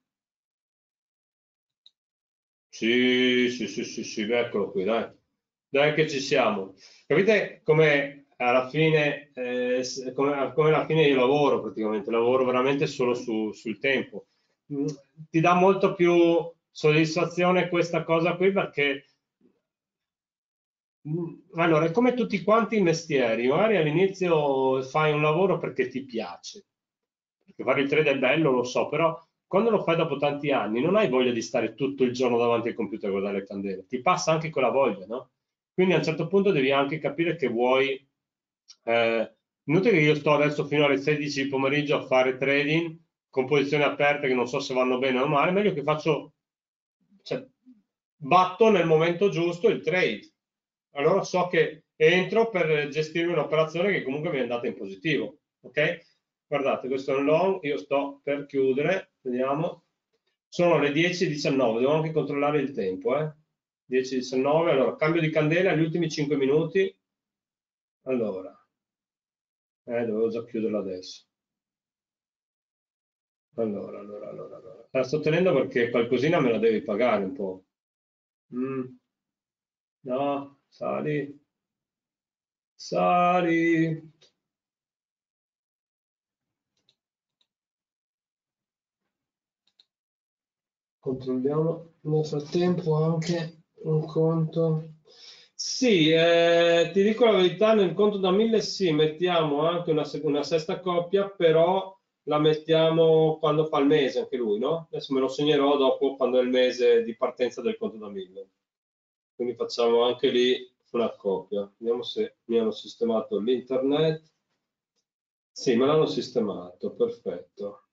Sì, sì, sì, sì, sì, eccolo qui, dai. Dai che ci siamo. Capite come alla fine, come alla fine io lavoro praticamente, lavoro veramente solo sul tempo. Mm, Ti dà molto più soddisfazione questa cosa qui perché allora, è come tutti quanti i mestieri, magari all'inizio fai un lavoro perché ti piace, perché fare il trade è bello, lo so, però quando lo fai dopo tanti anni non hai voglia di stare tutto il giorno davanti al computer a guardare le candele, ti passa anche quella voglia, no? Quindi a un certo punto devi anche capire che vuoi, inutile che io sto adesso fino alle 16 di pomeriggio a fare trading con posizioni aperte che non so se vanno bene o male, è meglio che faccio, cioè, batto nel momento giusto il trade. Allora so che entro per gestire un'operazione che comunque mi è andata in positivo. Ok? Guardate, questo è un long, io sto per chiudere, vediamo. Sono le 10:19, devo anche controllare il tempo, 10:19, allora cambio di candela agli ultimi 5 minuti. Allora, dovevo già chiuderla adesso. Allora. La sto tenendo perché qualcosina me la devi pagare un po'. No, sali, sali. Controlliamo nel frattempo anche un conto. Sì, ti dico la verità, nel conto da 1000 sì, mettiamo anche una sesta coppia, però la mettiamo quando fa il mese anche lui, no? Adesso me lo segnerò dopo quando è il mese di partenza del conto da 1000. Quindi facciamo anche lì una coppia. Vediamo se mi hanno sistemato l'internet. Sì, me l'hanno sistemato, perfetto.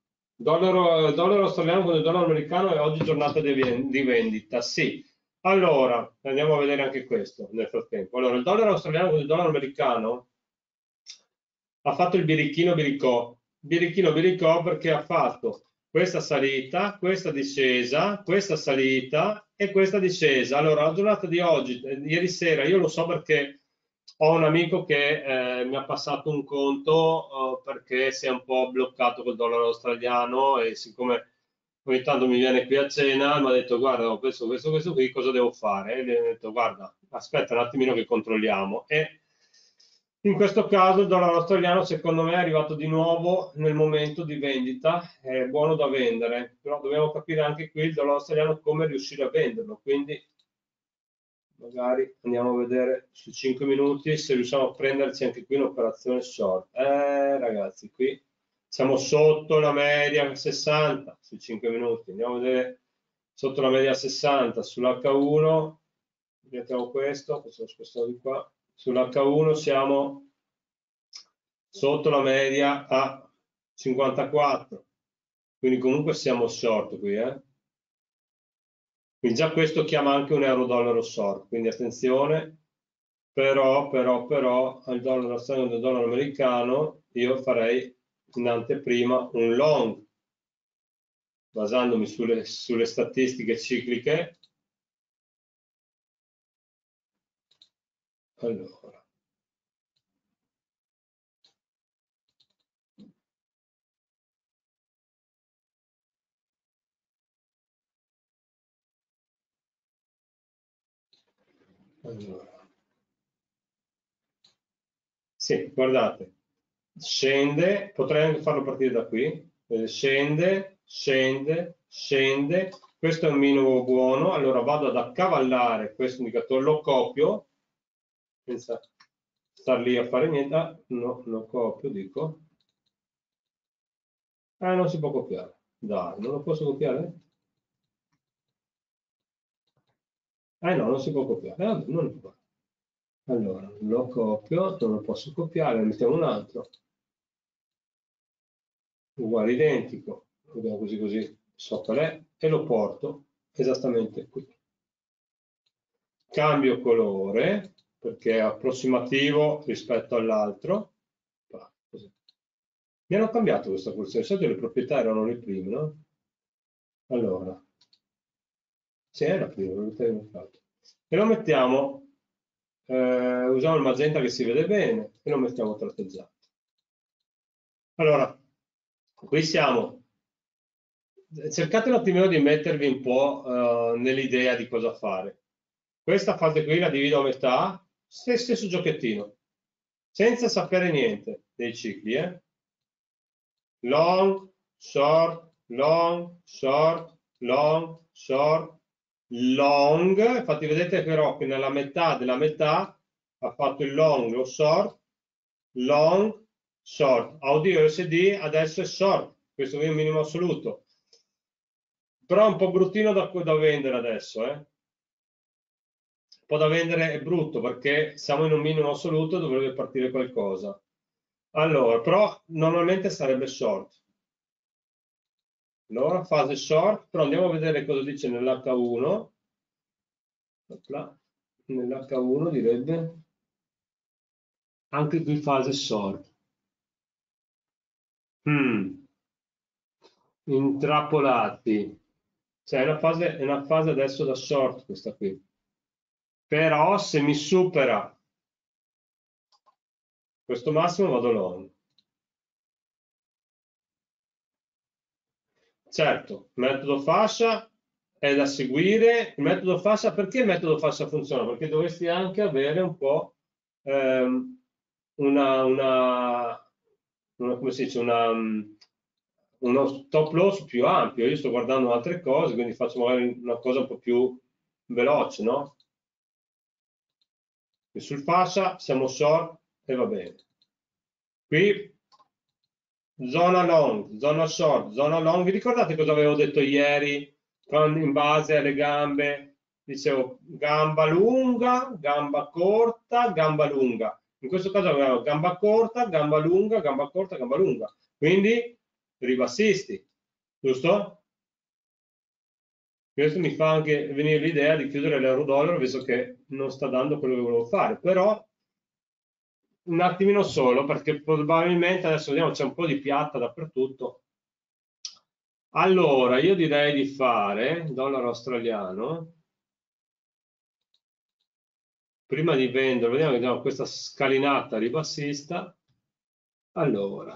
dollaro australiano contro il dollaro americano e oggi giornata di vendita, sì. Allora, andiamo a vedere anche questo nel frattempo. Allora, il dollaro australiano contro il dollaro americano ha fatto il birichino biricò perché ha fatto questa salita, questa discesa, questa salita e questa discesa. Allora, la giornata di oggi, ieri sera, io lo so perché ho un amico che mi ha passato un conto perché si è un po' bloccato col dollaro australiano e siccome ogni tanto mi viene qui a cena, mi ha detto guarda, ho questo qui, cosa devo fare? E gli ho detto guarda, aspetta un attimino che controlliamo. E in questo caso il dollaro australiano secondo me è arrivato di nuovo nel momento di vendita, è buono da vendere, però dobbiamo capire anche qui il dollaro australiano come riuscire a venderlo, quindi magari andiamo a vedere su 5 minuti se riusciamo a prenderci anche qui un'operazione short. Ragazzi, qui siamo sotto la media 60 su 5 minuti, andiamo a vedere sotto la media 60 sull'H1, mettiamo questo lo spostiamo di qua, sull'H1 siamo sotto la media a 54, quindi comunque siamo short qui, Quindi già questo chiama anche un euro-dollaro short, quindi attenzione, però al dollaro australiano e al dollaro americano io farei in anteprima un long, basandomi sulle statistiche cicliche. Allora. Sì, guardate, scende, potrei anche farlo partire da qui, scende, scende, scende, questo è un minimo buono, allora vado ad accavallare questo indicatore, lo copio, senza star lì a fare niente, no, lo copio, dico, non si può copiare, dai, non lo posso copiare? No, non si può copiare, non lo fa. Allora, lo copio, non lo posso copiare, ne mettiamo un altro, uguale identico, vediamo così so qual è, e lo porto esattamente qui. Cambio colore, perché è approssimativo rispetto all'altro. Mi hanno cambiato questa funzione, so che le proprietà erano le prime, no? Allora, sì, è la prima, e lo mettiamo, usiamo il magenta che si vede bene, e lo mettiamo tratteggiato. Allora, qui siamo. Cercate un attimino di mettervi un po' nell'idea di cosa fare. Questa fase qui la divido a metà, stesso giochettino, senza sapere niente dei cicli. Long, short, long, short, long, short, long. Infatti vedete però che nella metà della metà ha fatto il long, lo short, long, short. Audio SD adesso è short, questo qui è il minimo assoluto. Però è un po' bruttino da vendere adesso, Un po' da vendere è brutto perché siamo in un minimo assoluto, dovrebbe partire qualcosa. Allora, però normalmente sarebbe short. Allora, fase short, però andiamo a vedere cosa dice nell'H1. Nell'H1 direbbe anche qui fase short. Intrappolati. Cioè è una fase adesso da short questa qui. Però se mi supera questo massimo vado long. Certo, metodo fascia è da seguire. Il metodo fascia, perché il metodo fascia funziona? Perché dovresti anche avere un po' come si dice, uno stop loss più ampio. Io sto guardando altre cose, quindi faccio magari una cosa un po' più veloce, no? E sul fascia siamo short e va bene. Qui zona long, zona short, zona long. Vi ricordate cosa avevo detto ieri in base alle gambe? Dicevo gamba lunga, gamba corta, gamba lunga. In questo caso abbiamo gamba corta, gamba lunga, gamba corta, gamba lunga. Quindi ribassisti. giusto? Questo mi fa anche venire l'idea di chiudere l'euro-dollaro, visto che non sta dando quello che volevo fare, però un attimino solo, perché probabilmente adesso vediamo c'è un po' di piatta dappertutto. Allora, io direi di fare dollaro australiano, prima di venderlo, vediamo che diamo questa scalinata ribassista. Allora,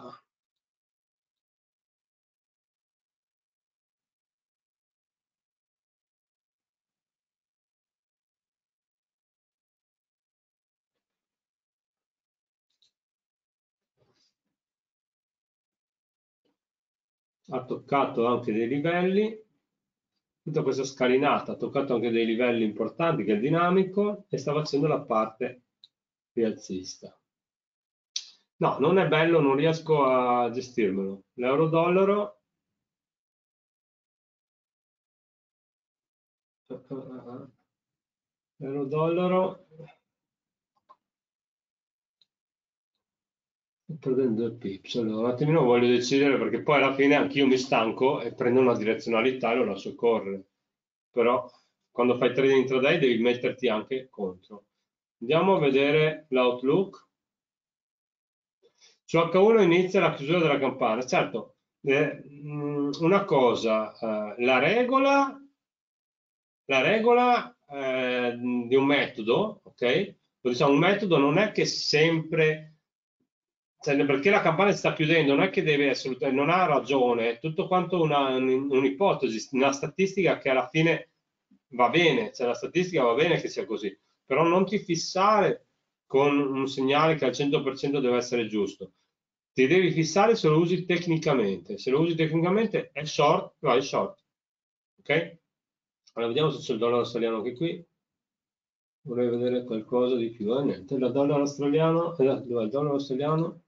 ha toccato anche dei livelli, tutta questa scalinata ha toccato anche dei livelli importanti che è il dinamico e sta facendo la parte rialzista. No, non è bello, non riesco a gestirmelo. L'euro-dollaro euro-dollaro sto perdendo 2 pips. Allora, un attimino voglio decidere perché poi alla fine anch'io mi stanco e prendo una direzionalità e lo lascio correre. Però quando fai trading intraday devi metterti anche contro. Andiamo a vedere l'outlook. Su H1 inizia la chiusura della campana. Certo, una cosa, la regola di un metodo, ok? Diciamo, un metodo non è che sempre, cioè, perché la campana si sta chiudendo, non è che deve assolutamente, non ha ragione, è tutto quanto un'ipotesi, una statistica che alla fine va bene, cioè la statistica va bene che sia così, però non ti fissare con un segnale che al 100% deve essere giusto. Ti devi fissare se lo usi tecnicamente. Se lo usi tecnicamente è short, vai short. Ok? Allora vediamo se c'è il dollaro australiano anche qui. Vorrei vedere qualcosa di più. Niente, il dollaro australiano, dov'è il dollaro australiano?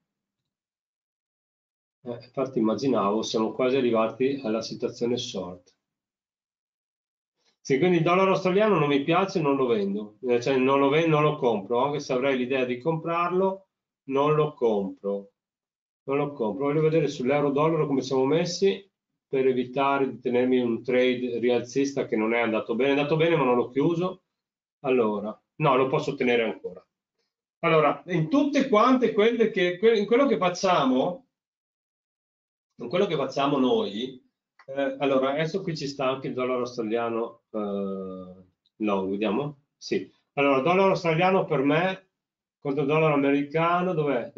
Infatti immaginavo, siamo quasi arrivati alla situazione short. Sì, quindi il dollaro australiano non mi piace, non lo vendo, cioè non lo compro, anche se avrei l'idea di comprarlo, non lo compro. Non lo compro. Voglio vedere sull'euro-dollaro come siamo messi per evitare di tenermi un trade rialzista che non è andato bene ma non l'ho chiuso. Allora, no, lo posso tenere ancora. Allora, in tutte quante in quello che facciamo noi, allora, adesso qui ci sta anche il dollaro australiano long, vediamo? Sì. Allora, dollaro australiano per me contro il dollaro americano, dov'è?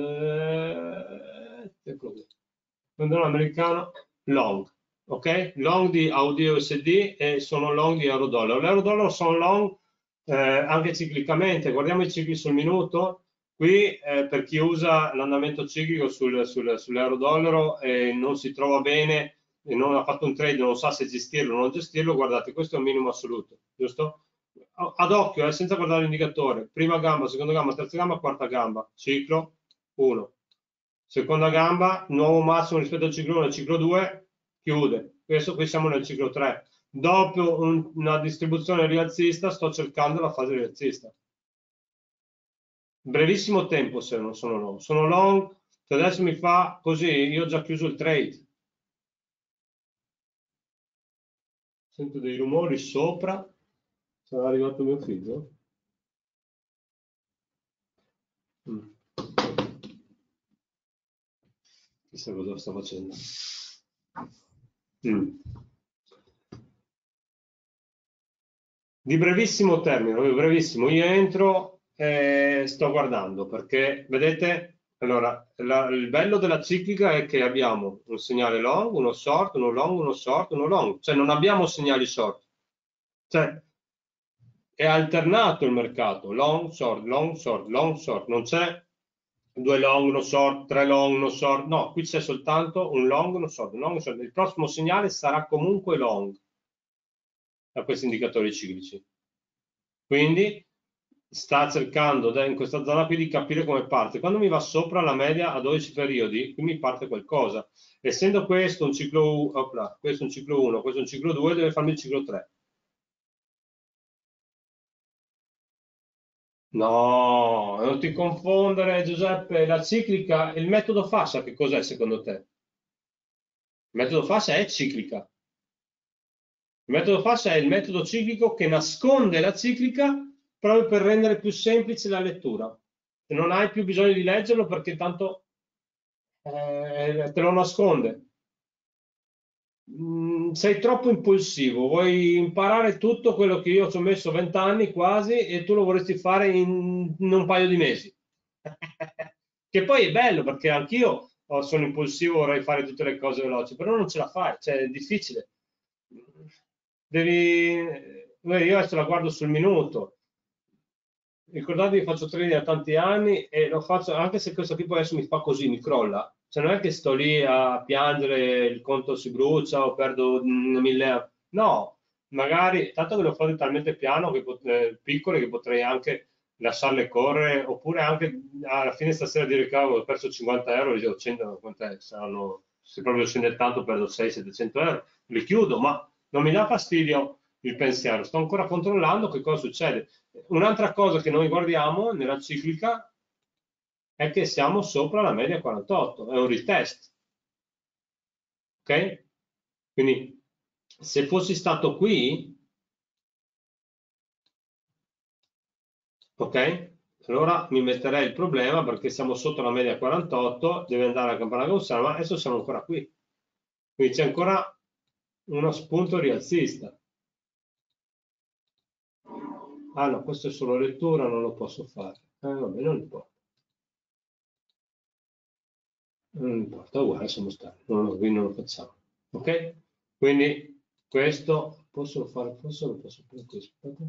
Eccolo qui. Contro il dollaro americano long, ok? Long di audio USD e sono long di euro-dollaro. L'euro-dollaro sono long anche ciclicamente, guardiamo i cicli sul minuto. Qui per chi usa l'andamento ciclico sull'euro-dollaro e non si trova bene e non ha fatto un trade, non sa se gestirlo o non gestirlo, guardate, questo è un minimo assoluto, giusto? Ad occhio, senza guardare l'indicatore, prima gamba, seconda gamba, terza gamba, quarta gamba, ciclo 1. Seconda gamba, nuovo massimo rispetto al ciclo 1 e al ciclo 2, chiude. Questo qui siamo nel ciclo 3. Dopo una distribuzione rialzista sto cercando la fase rialzista. Brevissimo tempo se non sono long. Sono long, se adesso mi fa così, io ho già chiuso il trade. Sento dei rumori sopra. Sarà arrivato mio figlio? Mm. Chissà cosa sta facendo. Mm. Di brevissimo termine, proprio brevissimo, io entro e sto guardando perché, vedete, allora, il bello della ciclica è che abbiamo un segnale long, uno short, uno long, uno short, uno long, cioè non abbiamo segnali short, cioè è alternato il mercato, long, short, long, short, long, short, non c'è due long, uno short, tre long, uno short, no, qui c'è soltanto un long, uno short, un long, uno short. Il prossimo segnale sarà comunque long da questi indicatori ciclici. Quindi sta cercando in questa zona qui di capire come parte. Quando mi va sopra la media a 12 periodi, qui mi parte qualcosa. Essendo questo un ciclo, questo un ciclo 1, questo un ciclo 2, deve farmi il ciclo 3. No, non ti confondere Giuseppe, la ciclica, il metodo Fassa che cos'è secondo te? Il metodo fascia è ciclica. Il metodo fascia è il metodo ciclico che nasconde la ciclica proprio per rendere più semplice la lettura. E non hai più bisogno di leggerlo perché tanto te lo nasconde. Sei troppo impulsivo, vuoi imparare tutto quello che io ci ho messo 20 anni quasi e tu lo vorresti fare in un paio di mesi. Che poi è bello perché anch'io sono impulsivo, vorrei fare tutte le cose veloci, però non ce la fai, cioè è difficile. Io adesso la guardo sul minuto. Ricordatevi, faccio trading da tanti anni e lo faccio anche se questo tipo adesso mi fa così, mi crolla. Cioè non è che sto lì a piangere, il conto si brucia o perdo 1000 euro. No, magari, tanto che lo fate talmente piano, piccole, che potrei anche lasciarle correre, oppure anche alla fine stasera dire che ho perso 50 euro, e ho 100, quant'è? Se proprio scende tanto perdo 600-700 euro, li chiudo, ma non mi dà fastidio il pensiero, sto ancora controllando che cosa succede. Un'altra cosa che noi guardiamo nella ciclica è che siamo sopra la media 48, è un retest. Ok? Quindi se fossi stato qui, ok? Allora mi metterei il problema perché siamo sotto la media 48, deve andare a campana gaussiana, ma adesso siamo ancora qui. Quindi c'è ancora uno spunto rialzista. Ah no, questo è solo lettura, non lo posso fare. Vabbè, non importa. Non importa, uguale, lasciamo stare, qui non lo facciamo. Ok? Quindi questo posso fare, forse lo posso fare qui, aspetta.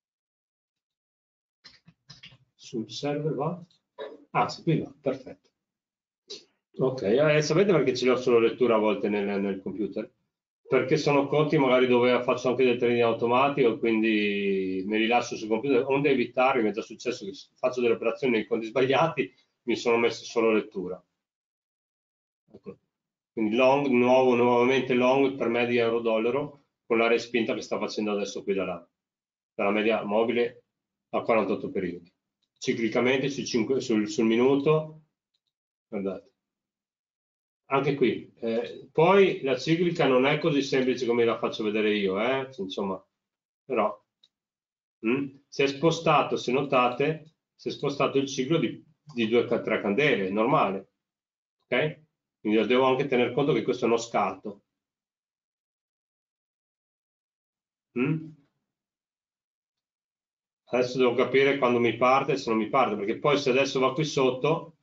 Sul server va? Ah, sì, qui va, perfetto. Ok, sapete perché ce l'ho solo lettura a volte nel computer? Perché sono conti magari dove faccio anche del trading automatico e quindi me li lascio sul computer, onde evitare, mi è già successo che faccio delle operazioni nei conti sbagliati, mi sono messo solo lettura. Ecco. Quindi long, nuovamente long per me di euro-dollaro con la respinta che sta facendo adesso qui dalla media mobile a 48 periodi. Ciclicamente sul minuto, guardate. Anche qui, poi la ciclica non è così semplice come la faccio vedere io, insomma, però si è spostato, se notate, si è spostato il ciclo di 2-3 candele, è normale, ok? Quindi devo anche tener conto che questo è uno scatto. Mm? Adesso devo capire quando mi parte e se non mi parte, perché poi se adesso va qui sotto,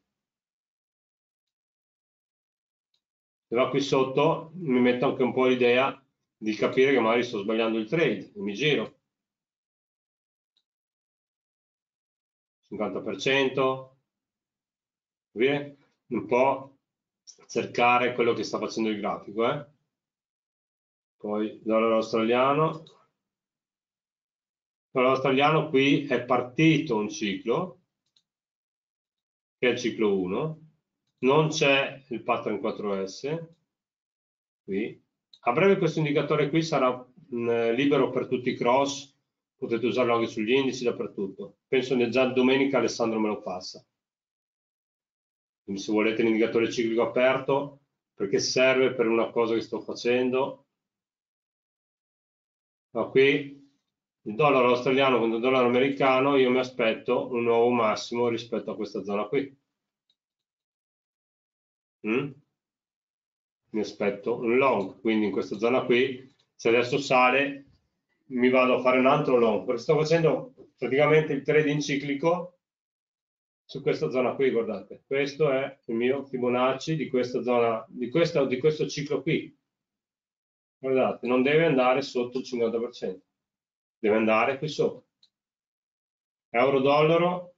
se va qui sotto mi metto anche un po' l'idea di capire che magari sto sbagliando il trade e mi giro. 50%, un po' cercare quello che sta facendo il grafico. Poi dollaro australiano. Dollaro australiano qui è partito un ciclo, che è il ciclo 1, non c'è il pattern 4S, qui. A breve questo indicatore qui sarà libero per tutti i cross, potete usarlo anche sugli indici, dappertutto. Penso che già domenica Alessandro me lo passa. Quindi se volete l'indicatore ciclico aperto, perché serve per una cosa che sto facendo. No, qui il dollaro australiano contro il dollaro americano, io mi aspetto un nuovo massimo rispetto a questa zona qui. Mi aspetto un long, quindi in questa zona qui, se adesso sale, mi vado a fare un altro long, perché sto facendo praticamente il trading ciclico su questa zona qui, guardate, questo è il mio Fibonacci di questa zona, di questo ciclo qui. Guardate, non deve andare sotto il 50%, deve andare qui sopra. Euro-dollaro.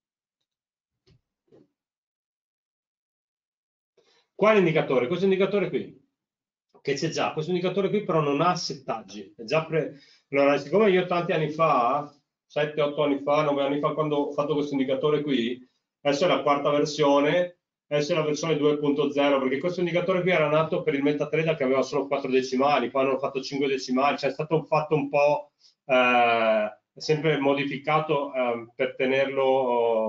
Quale indicatore? Questo indicatore qui, che c'è già, questo indicatore qui però non ha settaggi. Allora, siccome io tanti anni fa, 7-8 anni fa, 9 anni fa, quando ho fatto questo indicatore qui, adesso è la quarta versione, adesso è la versione 2.0, perché questo indicatore qui era nato per il MetaTrader che aveva solo 4 decimali, poi hanno fatto 5 decimali, cioè è stato fatto un po' sempre modificato per tenerlo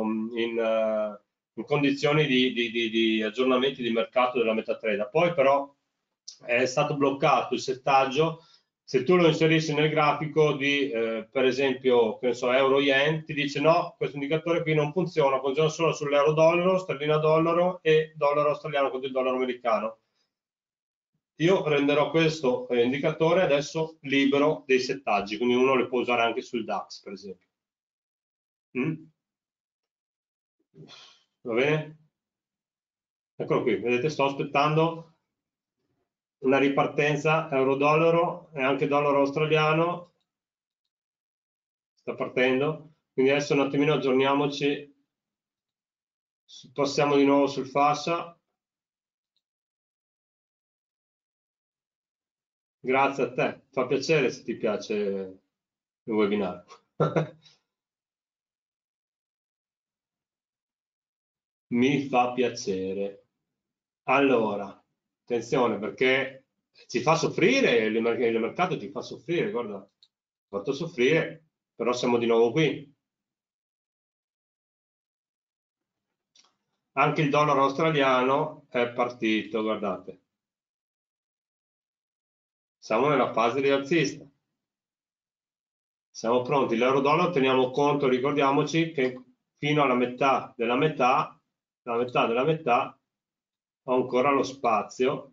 in condizioni di aggiornamenti di mercato della MetaTrader. Poi però è stato bloccato il settaggio. Se tu lo inserisci nel grafico di, per esempio, che ne so, euro-yen, ti dice no, questo indicatore qui non funziona, funziona solo sull'euro-dollaro, sterlina-dollaro e dollaro australiano contro il dollaro americano. Io renderò questo indicatore adesso libero dei settaggi, quindi uno lo può usare anche sul DAX, per esempio. Va bene? Eccolo qui, vedete, sto aspettando una ripartenza euro-dollaro e anche dollaro australiano. Sta partendo. Quindi adesso un attimino aggiorniamoci. Passiamo di nuovo sul fascia. Grazie a te, fa piacere se ti piace il webinar. Mi fa piacere. Allora, attenzione perché ci fa soffrire, il mercato ti fa soffrire, guarda, fatto soffrire, però siamo di nuovo qui. Anche il dollaro australiano è partito, guardate. Siamo nella fase rialzista. Siamo pronti, l'euro-dollaro teniamo conto, ricordiamoci che fino alla metà della metà, la metà della metà, ho ancora lo spazio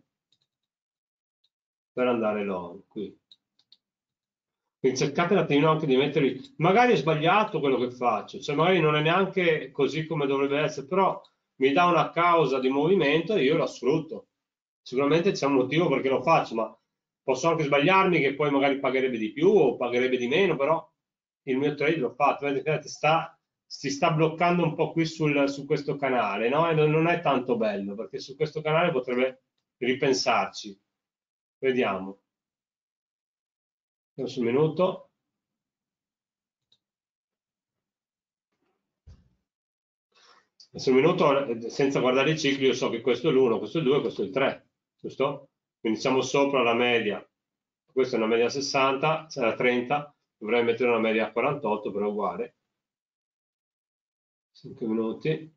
per andare long qui. Quindi cercate un attimino anche di mettervi, magari è sbagliato quello che faccio, cioè magari non è neanche così come dovrebbe essere, però mi dà una causa di movimento e io la sfrutto. Sicuramente c'è un motivo perché lo faccio, ma posso anche sbagliarmi che poi magari pagherebbe di più o pagherebbe di meno, però il mio trade l'ho fatto. Vedete, si sta bloccando un po' qui su questo canale, no? E non è tanto bello perché su questo canale potrebbe ripensarci. Vediamo. Sul minuto. Sul minuto, senza guardare i cicli, io so che questo è l'1, questo è il 2, questo è il 3, giusto? Quindi siamo sopra la media. Questa è una media 60, c'è la 30, dovrei mettere una media 48, però uguale. 5 minuti.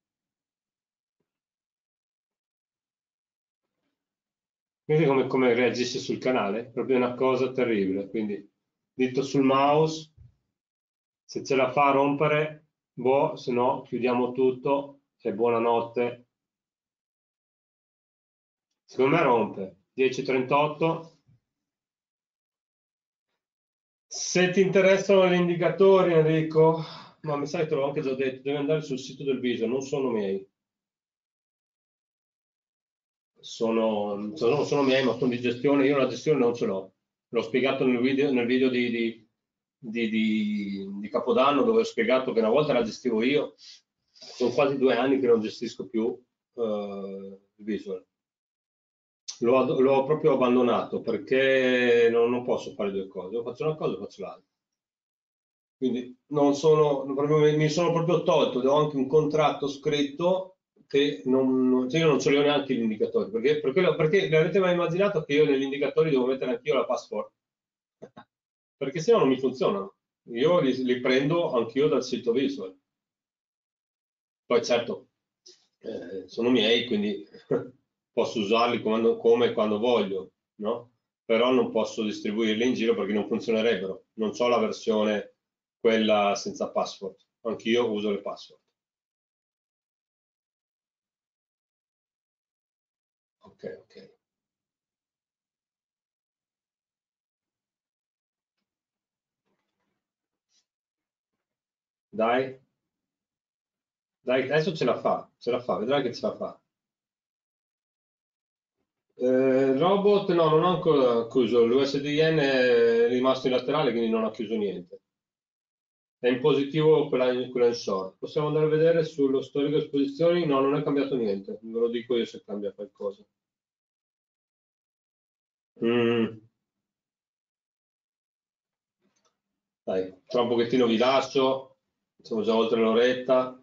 Vedete come reagisce sul canale? Proprio una cosa terribile. Quindi dito sul mouse, se ce la fa a rompere, boh, se no chiudiamo tutto e buonanotte. Secondo me rompe. 10.38. Se ti interessano gli indicatori, Enrico, ma mi sa che te l'ho anche già detto, devi andare sul sito del Viso, non sono miei. Sono miei, ma sono di gestione, io la gestione non ce l'ho. L'ho spiegato nel video di Capodanno dove ho spiegato che una volta la gestivo io, sono quasi 2 anni che non gestisco più il Visual. L'ho proprio abbandonato perché non posso fare due cose, o faccio una cosa o faccio l'altra. Quindi non sono, mi sono proprio tolto, ho anche un contratto scritto che cioè io non ce li ho neanche gli indicatori, perché vi avete mai immaginato che io negli indicatori devo mettere anch'io la password? Perché se no non mi funzionano. Io li prendo anch'io dal sito Visual. Poi certo, sono miei, quindi posso usarli come e quando voglio, no? Però non posso distribuirli in giro perché non funzionerebbero. Non ho la versione quella senza password. Anch'io uso le password. Ok, ok. Dai, dai, adesso ce la fa, vedrai che ce la fa. Robot, no, non ho ancora chiuso. L'USDN è rimasto in laterale, quindi non ha chiuso niente. È in positivo quella in short. Possiamo andare a vedere sullo storico esposizioni? No, non è cambiato niente. Ve lo dico io se cambia qualcosa. Mm, dai, tra un pochettino vi lascio. Siamo già oltre l'oretta.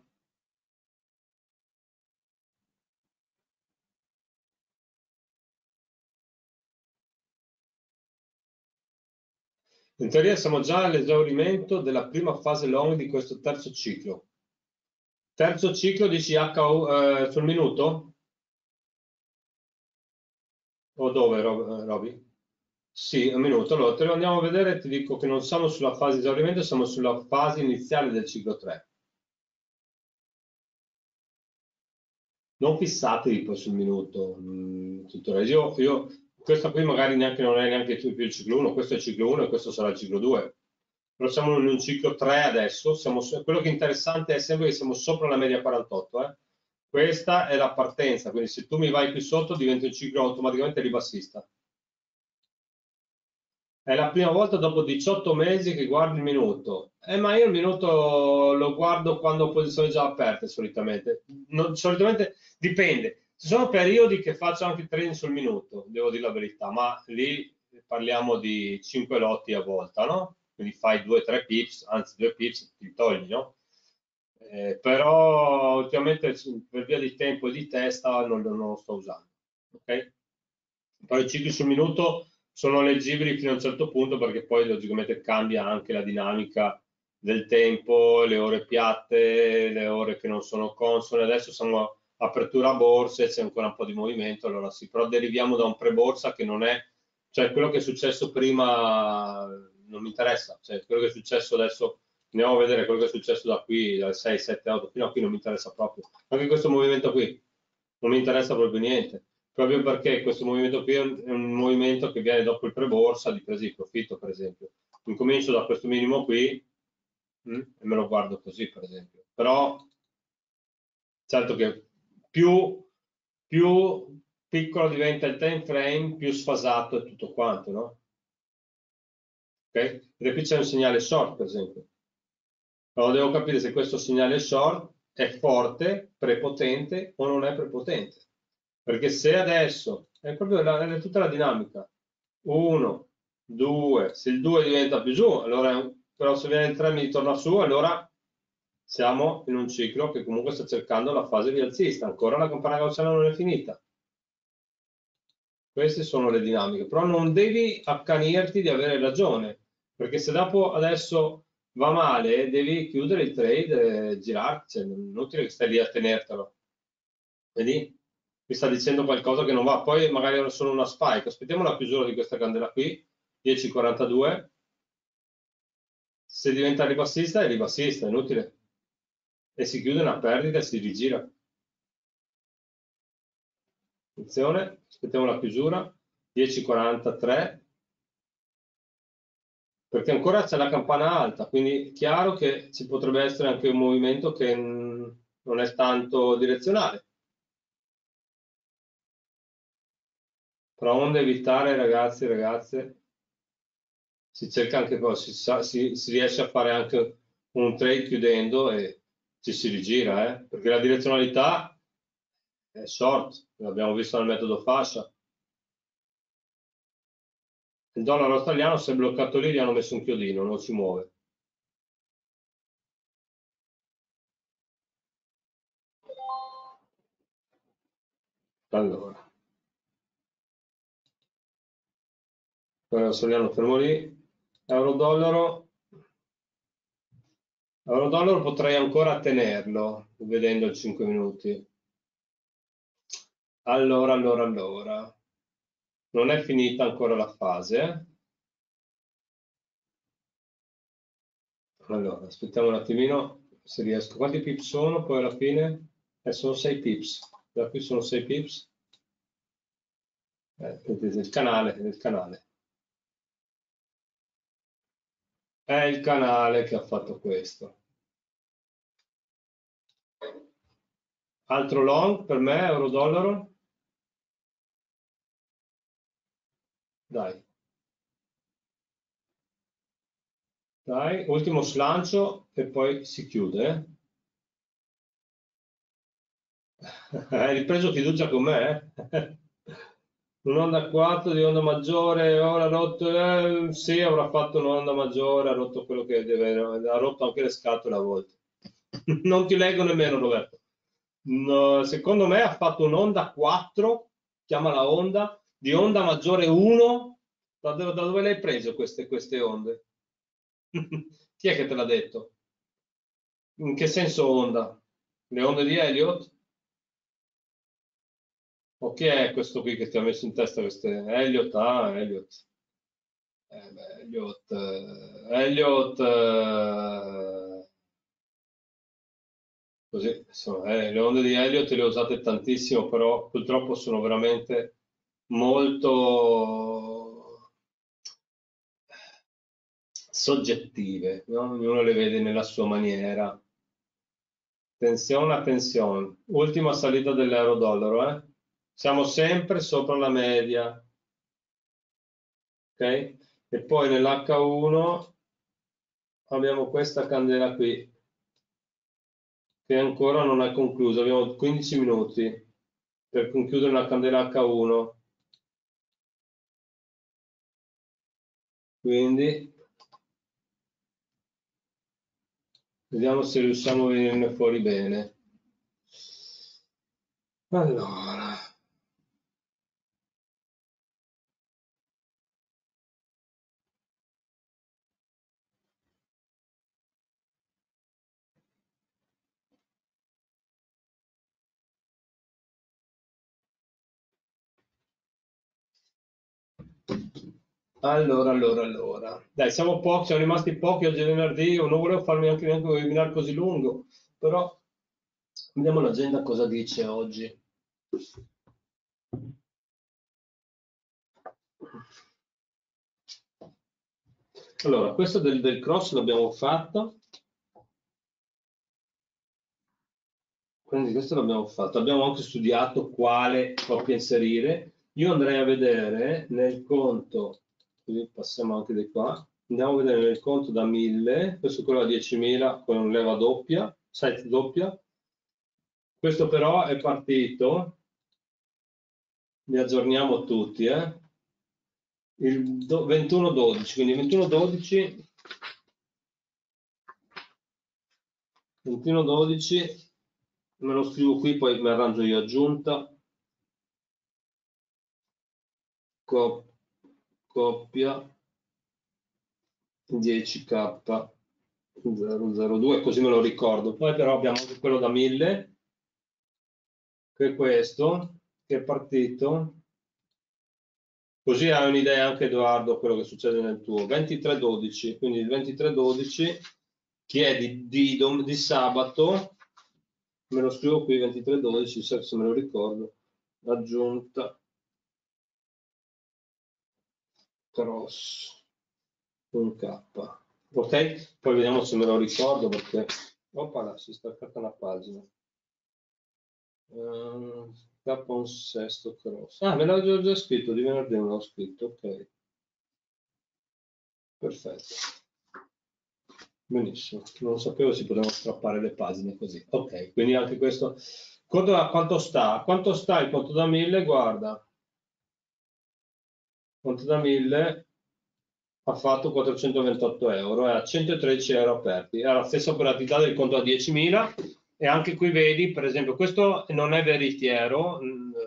In teoria siamo già all'esaurimento della prima fase long di questo terzo ciclo. Terzo ciclo dici HO sul minuto? O dove, Roby? Sì, un minuto. Allora, te lo andiamo a vedere, ti dico che non siamo sulla fase di esaurimento, siamo sulla fase iniziale del ciclo 3. Non fissatevi poi sul minuto, tuttore. Questa qui magari neanche, non è neanche più il ciclo 1, questo è il ciclo 1 e questo sarà il ciclo 2. Però siamo in un ciclo 3 adesso, quello che è interessante è sempre che siamo sopra la media 48. Questa è la partenza, quindi se tu mi vai qui sotto diventa un ciclo automaticamente ribassista. È la prima volta dopo 18 mesi che guardi il minuto. Ma io il minuto lo guardo quando ho posizioni già aperte, solitamente. Solitamente dipende. Ci sono periodi che faccio anche trading sul minuto, devo dire la verità, ma lì parliamo di 5 lotti a volta, no? Quindi fai 2-3 pips, anzi 2 pips ti togli, no? Però ultimamente per via di tempo e di testa non lo sto usando. Ok? Però i cicli sul minuto sono leggibili fino a un certo punto perché poi logicamente cambia anche la dinamica del tempo, le ore piatte, le ore che non sono consone. Adesso siamo a apertura a borse, c'è ancora un po' di movimento, allora sì, però deriviamo da un pre-borsa che non è, cioè quello che è successo prima non mi interessa, cioè quello che è successo adesso, andiamo a vedere quello che è successo da qui, dal 6, 7, 8, fino a qui non mi interessa proprio. Anche questo movimento qui non mi interessa proprio niente proprio perché questo movimento qui è un movimento che viene dopo il pre-borsa di presa di profitto, per esempio. Incomincio da questo minimo qui e me lo guardo così, per esempio. Però, certo che più piccolo diventa il time frame, più sfasato è tutto quanto, no? Ok? Perché qui c'è un segnale short, per esempio. Allora devo capire se questo segnale short è forte, prepotente o non è prepotente. Perché se adesso è proprio è tutta la dinamica, 1, 2, se il 2 diventa più giù, allora, però se viene il 3 mi ritorna su, allora siamo in un ciclo che comunque sta cercando la fase rialzista, ancora la campana gaussiana non è finita. Queste sono le dinamiche, però non devi accanirti di avere ragione, perché se dopo adesso va male, devi chiudere il trade e girarti, cioè, è inutile che stai lì a tenertelo. Vedi? Mi sta dicendo qualcosa che non va, poi magari era solo una spike. Aspettiamo la chiusura di questa candela qui, 10,42. Se diventa ribassista è ribassista, è inutile. E si chiude una perdita e si rigira. Attenzione, aspettiamo la chiusura, 10,43. Perché ancora c'è la campana alta, quindi è chiaro che ci potrebbe essere anche un movimento che non è tanto direzionale. Però onde evitare, ragazzi e ragazze, si cerca anche poi, si riesce a fare anche un trade chiudendo e ci si rigira, perché la direzionalità è short, l'abbiamo visto nel metodo fascia. Il dollaro australiano si è bloccato lì, gli hanno messo un chiodino, non si muove. Allora, quello australiano fermo lì, euro-dollaro. Euro-dollaro potrei ancora tenerlo, vedendo il 5 minuti. Allora. Non è finita ancora la fase. Allora, aspettiamo un attimino se riesco. Quanti pips sono poi alla fine? Sono 6 pips. Da qui sono 6 pips. Vedete, il canale, il canale. È il canale che ha fatto questo. Altro long per me, euro-dollaro? Dai. Dai, ultimo slancio e poi si chiude. Hai ripreso fiducia con me? Un'onda 4 di onda maggiore, ora ha rotto, sì, avrà fatto un'onda maggiore, ha rotto quello che deve, ha rotto anche le scatole a volte. Non ti leggo nemmeno, Roberto. No, secondo me ha fatto un'onda 4, chiamala onda, di onda maggiore 1. Da dove le hai preso queste onde? Chi è che te l'ha detto? In che senso onda? Le onde di Elliott? O chi è questo qui che ti ha messo in testa queste? Elliot, ah, Elliot. Beh, Elliot, così, insomma, le onde di Elliot le ho usate tantissimo, però purtroppo sono veramente molto soggettive, no? Ognuno le vede nella sua maniera. Attenzione, attenzione. Ultima salita dell'euro-dollaro, eh? Siamo sempre sopra la media, ok? E poi nell'H1 abbiamo questa candela qui, che ancora non è conclusa. Abbiamo 15 minuti per concludere una candela H1. Quindi vediamo se riusciamo a venirne fuori bene. Allora, allora. Dai, siamo pochi, siamo rimasti pochi oggi è venerdì. Io non volevo farmi neanche un webinar così lungo, però vediamo l'agenda cosa dice oggi. Allora, questo del cross l'abbiamo fatto. Quindi questo l'abbiamo fatto. Abbiamo anche studiato quale coppia inserire. Io andrei a vedere nel conto, così passiamo anche di qua, andiamo a vedere nel conto da 1000, questo è quello da 10.000 con leva doppia, size doppia. Questo però è partito, li aggiorniamo tutti, il 21-12, quindi 21-12, 21-12, me lo scrivo qui, poi mi arrangio io aggiunta, coppia 10K 002, così me lo ricordo. Poi però abbiamo anche quello da 1000, che è questo, che è partito. Così hai un'idea anche Edoardo quello che succede nel tuo 23-12, quindi il 23-12 che è di sabato, me lo scrivo qui 23-12, se me lo ricordo, aggiunta cross un K, ok? Poi vediamo se me lo ricordo perché opala, si è staccata una pagina. K un sesto cross. Ah, me l'avevo già scritto, di venerdì non l'ho scritto, ok. Perfetto. Benissimo, non lo sapevo si potevano strappare le pagine così. Ok, quindi anche questo. Quanto sta? Quanto sta il conto da 1000? Guarda, conto da 1000 ha fatto 428 euro e ha 113 euro aperti. Ha la stessa operatività del conto a 10.000 e anche qui vedi, per esempio, questo non è veritiero.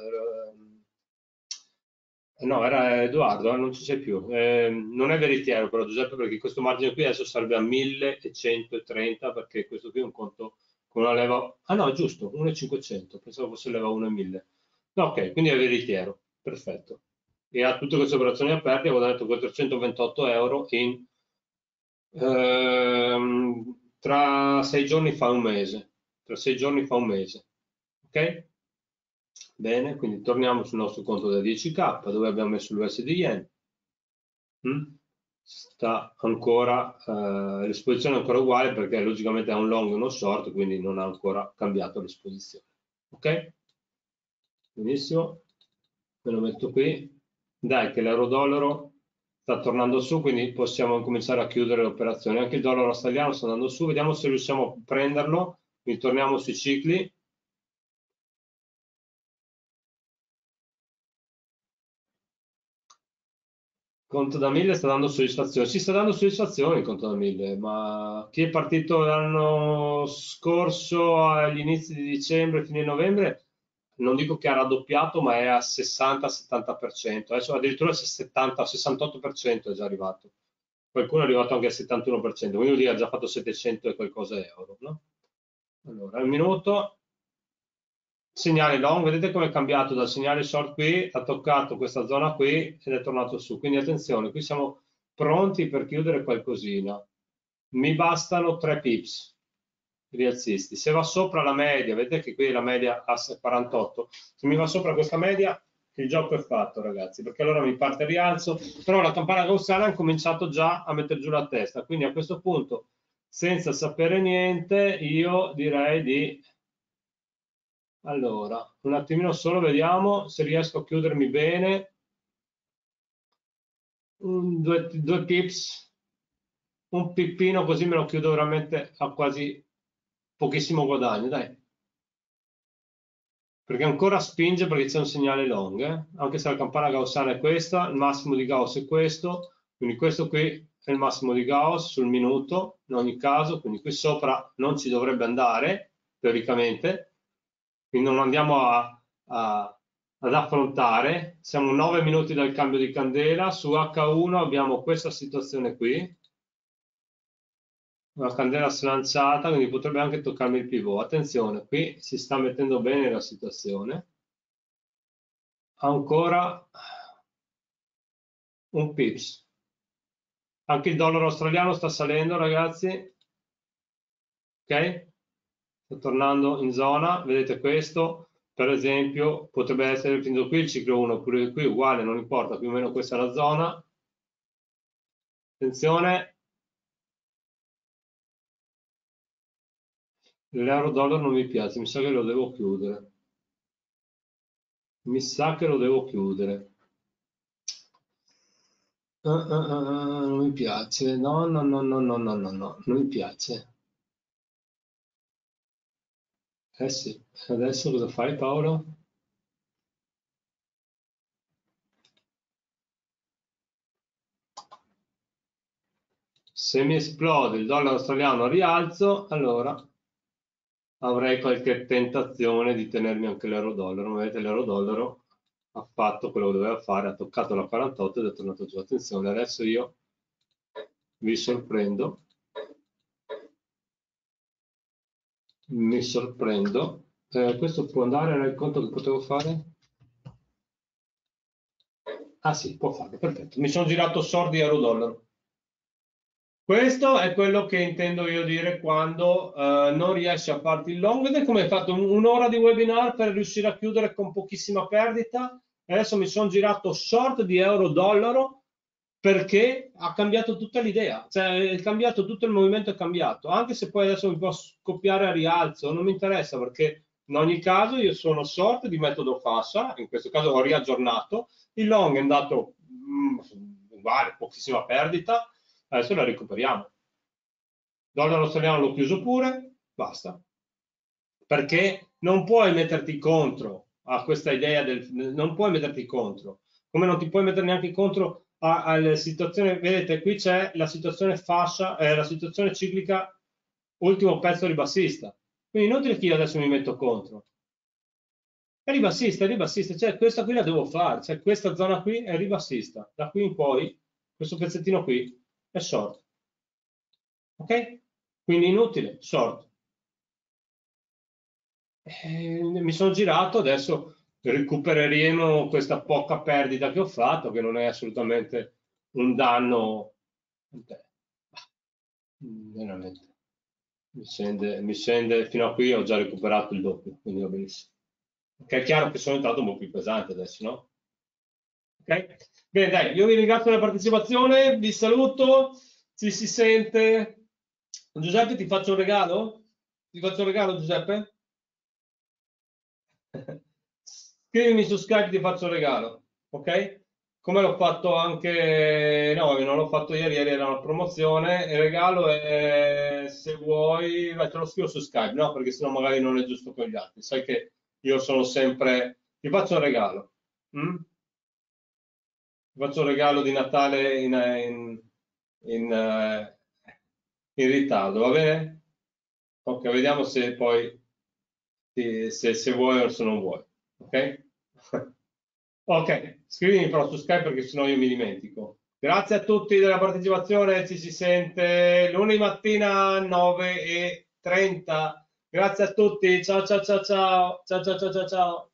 No, era Edoardo, non ci sei più. Non è veritiero però Giuseppe perché questo margine qui adesso sarebbe a 1130 perché questo qui è un conto con una leva. Ah no, è giusto, 1,500, pensavo fosse leva 1,1000. No, ok, quindi è veritiero, perfetto. E ha tutte queste operazioni aperte, avevo detto 428 euro tra 6 giorni fa un mese. Tra 6 giorni fa un mese. Ok? Bene, quindi torniamo sul nostro conto da 10K dove abbiamo messo l'USD Yen. Sta ancora, l'esposizione è ancora uguale perché logicamente è un long e uno short, quindi non ha ancora cambiato l'esposizione. Ok? Benissimo, me lo metto qui. Dai, che l'euro-dollaro sta tornando su, quindi possiamo cominciare a chiudere le operazioni. Anche il dollaro australiano sta andando su, vediamo se riusciamo a prenderlo. Quindi torniamo sui cicli. Conto da 1000 sta dando soddisfazione. Sì, sta dando soddisfazione il conto da 1000, ma chi è partito l'anno scorso agli inizi di dicembre, fine novembre, non dico che ha raddoppiato, ma è a 60-70%. Adesso addirittura 70-68% è già arrivato. Qualcuno è arrivato anche al 71%, quindi vuol dire ha già fatto 700 e qualcosa euro, no? Allora, al minuto segnale long, vedete come è cambiato dal segnale short qui, ha toccato questa zona qui ed è tornato su. Quindi attenzione, qui siamo pronti per chiudere qualcosina. Mi bastano 3 pips rialzisti. Se va sopra la media, vedete che qui la media a 48, se mi va sopra questa media il gioco è fatto, ragazzi, perché allora mi parte il rialzo, però la campana gaussiana ha cominciato già a mettere giù la testa, quindi a questo punto, senza sapere niente, io direi di... Allora, un attimino solo, vediamo se riesco a chiudermi bene. Due pips, un pippino, così me lo chiudo veramente a quasi pochissimo guadagno, dai. Perché ancora spinge perché c'è un segnale long, anche se la campana gaussiana è questa, il massimo di Gauss è questo, quindi questo qui è il massimo di Gauss sul minuto, in ogni caso, quindi qui sopra non ci dovrebbe andare, teoricamente, quindi non andiamo ad affrontare, siamo 9 minuti dal cambio di candela, su H1 abbiamo questa situazione qui, una candela slanciata, quindi potrebbe anche toccarmi il pivot. Attenzione, qui si sta mettendo bene la situazione. Ancora un pips. Anche il dollaro australiano sta salendo, ragazzi. Ok? Sta tornando in zona. Vedete questo, per esempio, potrebbe essere finito qui il ciclo 1, oppure qui uguale, non importa, più o meno questa è la zona. Attenzione. L'euro-dollaro non mi piace, mi sa che lo devo chiudere. Mi sa che lo devo chiudere. Non mi piace. No, no, no, no, no, no, no, no, non mi piace. Eh sì, adesso cosa fai Paolo? Se mi esplode il dollaro australiano a rialzo, allora avrei qualche tentazione di tenermi anche l'euro-dollaro. Ma vedete, l'euro-dollaro ha fatto quello che doveva fare, ha toccato la 48 ed è tornato giù. Attenzione, adesso io vi sorprendo. Mi sorprendo. Questo può andare, era il conto che potevo fare? Ah sì, può farlo, perfetto. Mi sono girato sordi euro-dollaro. Questo è quello che intendo io dire quando non riesci a farti il long. Vedete come hai fatto un'ora di webinar per riuscire a chiudere con pochissima perdita? Adesso mi sono girato short di euro-dollaro perché ha cambiato tutta l'idea, cioè è cambiato tutto il movimento, è cambiato. Anche se poi adesso mi può scoppiare a rialzo, non mi interessa perché in ogni caso io sono short di metodo fascia, in questo caso ho riaggiornato, il long è andato uguale, pochissima perdita. Adesso la recuperiamo. Dollaro australiano l'ho chiuso pure, basta. Perché non puoi metterti contro a questa idea non puoi metterti contro, come non ti puoi mettere neanche contro alla situazione, vedete, qui c'è la situazione fascia, la situazione ciclica, ultimo pezzo ribassista. Quindi inutile che io adesso mi metto contro. È ribassista, cioè questa qui la devo fare, cioè questa zona qui è ribassista. Da qui in poi, questo pezzettino qui è short. Ok? Quindi inutile, short. Mi sono girato, adesso recupereremo questa poca perdita che ho fatto, che non è assolutamente un danno. Veramente. Mi scende fino a qui, ho già recuperato il doppio, quindi va benissimo. Ok, è chiaro che sono entrato un po' più pesante adesso, no? Ok? Bene, dai, io vi ringrazio per la partecipazione, vi saluto, ci si sente. Giuseppe, ti faccio un regalo? Ti faccio un regalo, Giuseppe? Scrivimi su Skype, ti faccio un regalo, ok? Come l'ho fatto anche, no, non l'ho fatto ieri, ieri era una promozione. Il regalo è, se vuoi, vai, te lo scrivo su Skype, no? Perché sennò magari non è giusto con gli altri. Sai che io sono sempre, ti faccio un regalo. Mm? Ti faccio un regalo di Natale in, eh, in ritardo, va bene? Ok, vediamo se poi se vuoi o se non vuoi. Ok? Ok, scrivimi però su Skype perché sennò io mi dimentico. Grazie a tutti della partecipazione, ci si sente lunedì mattina 9:30. Grazie a tutti, ciao ciao ciao ciao, ciao ciao ciao ciao ciao.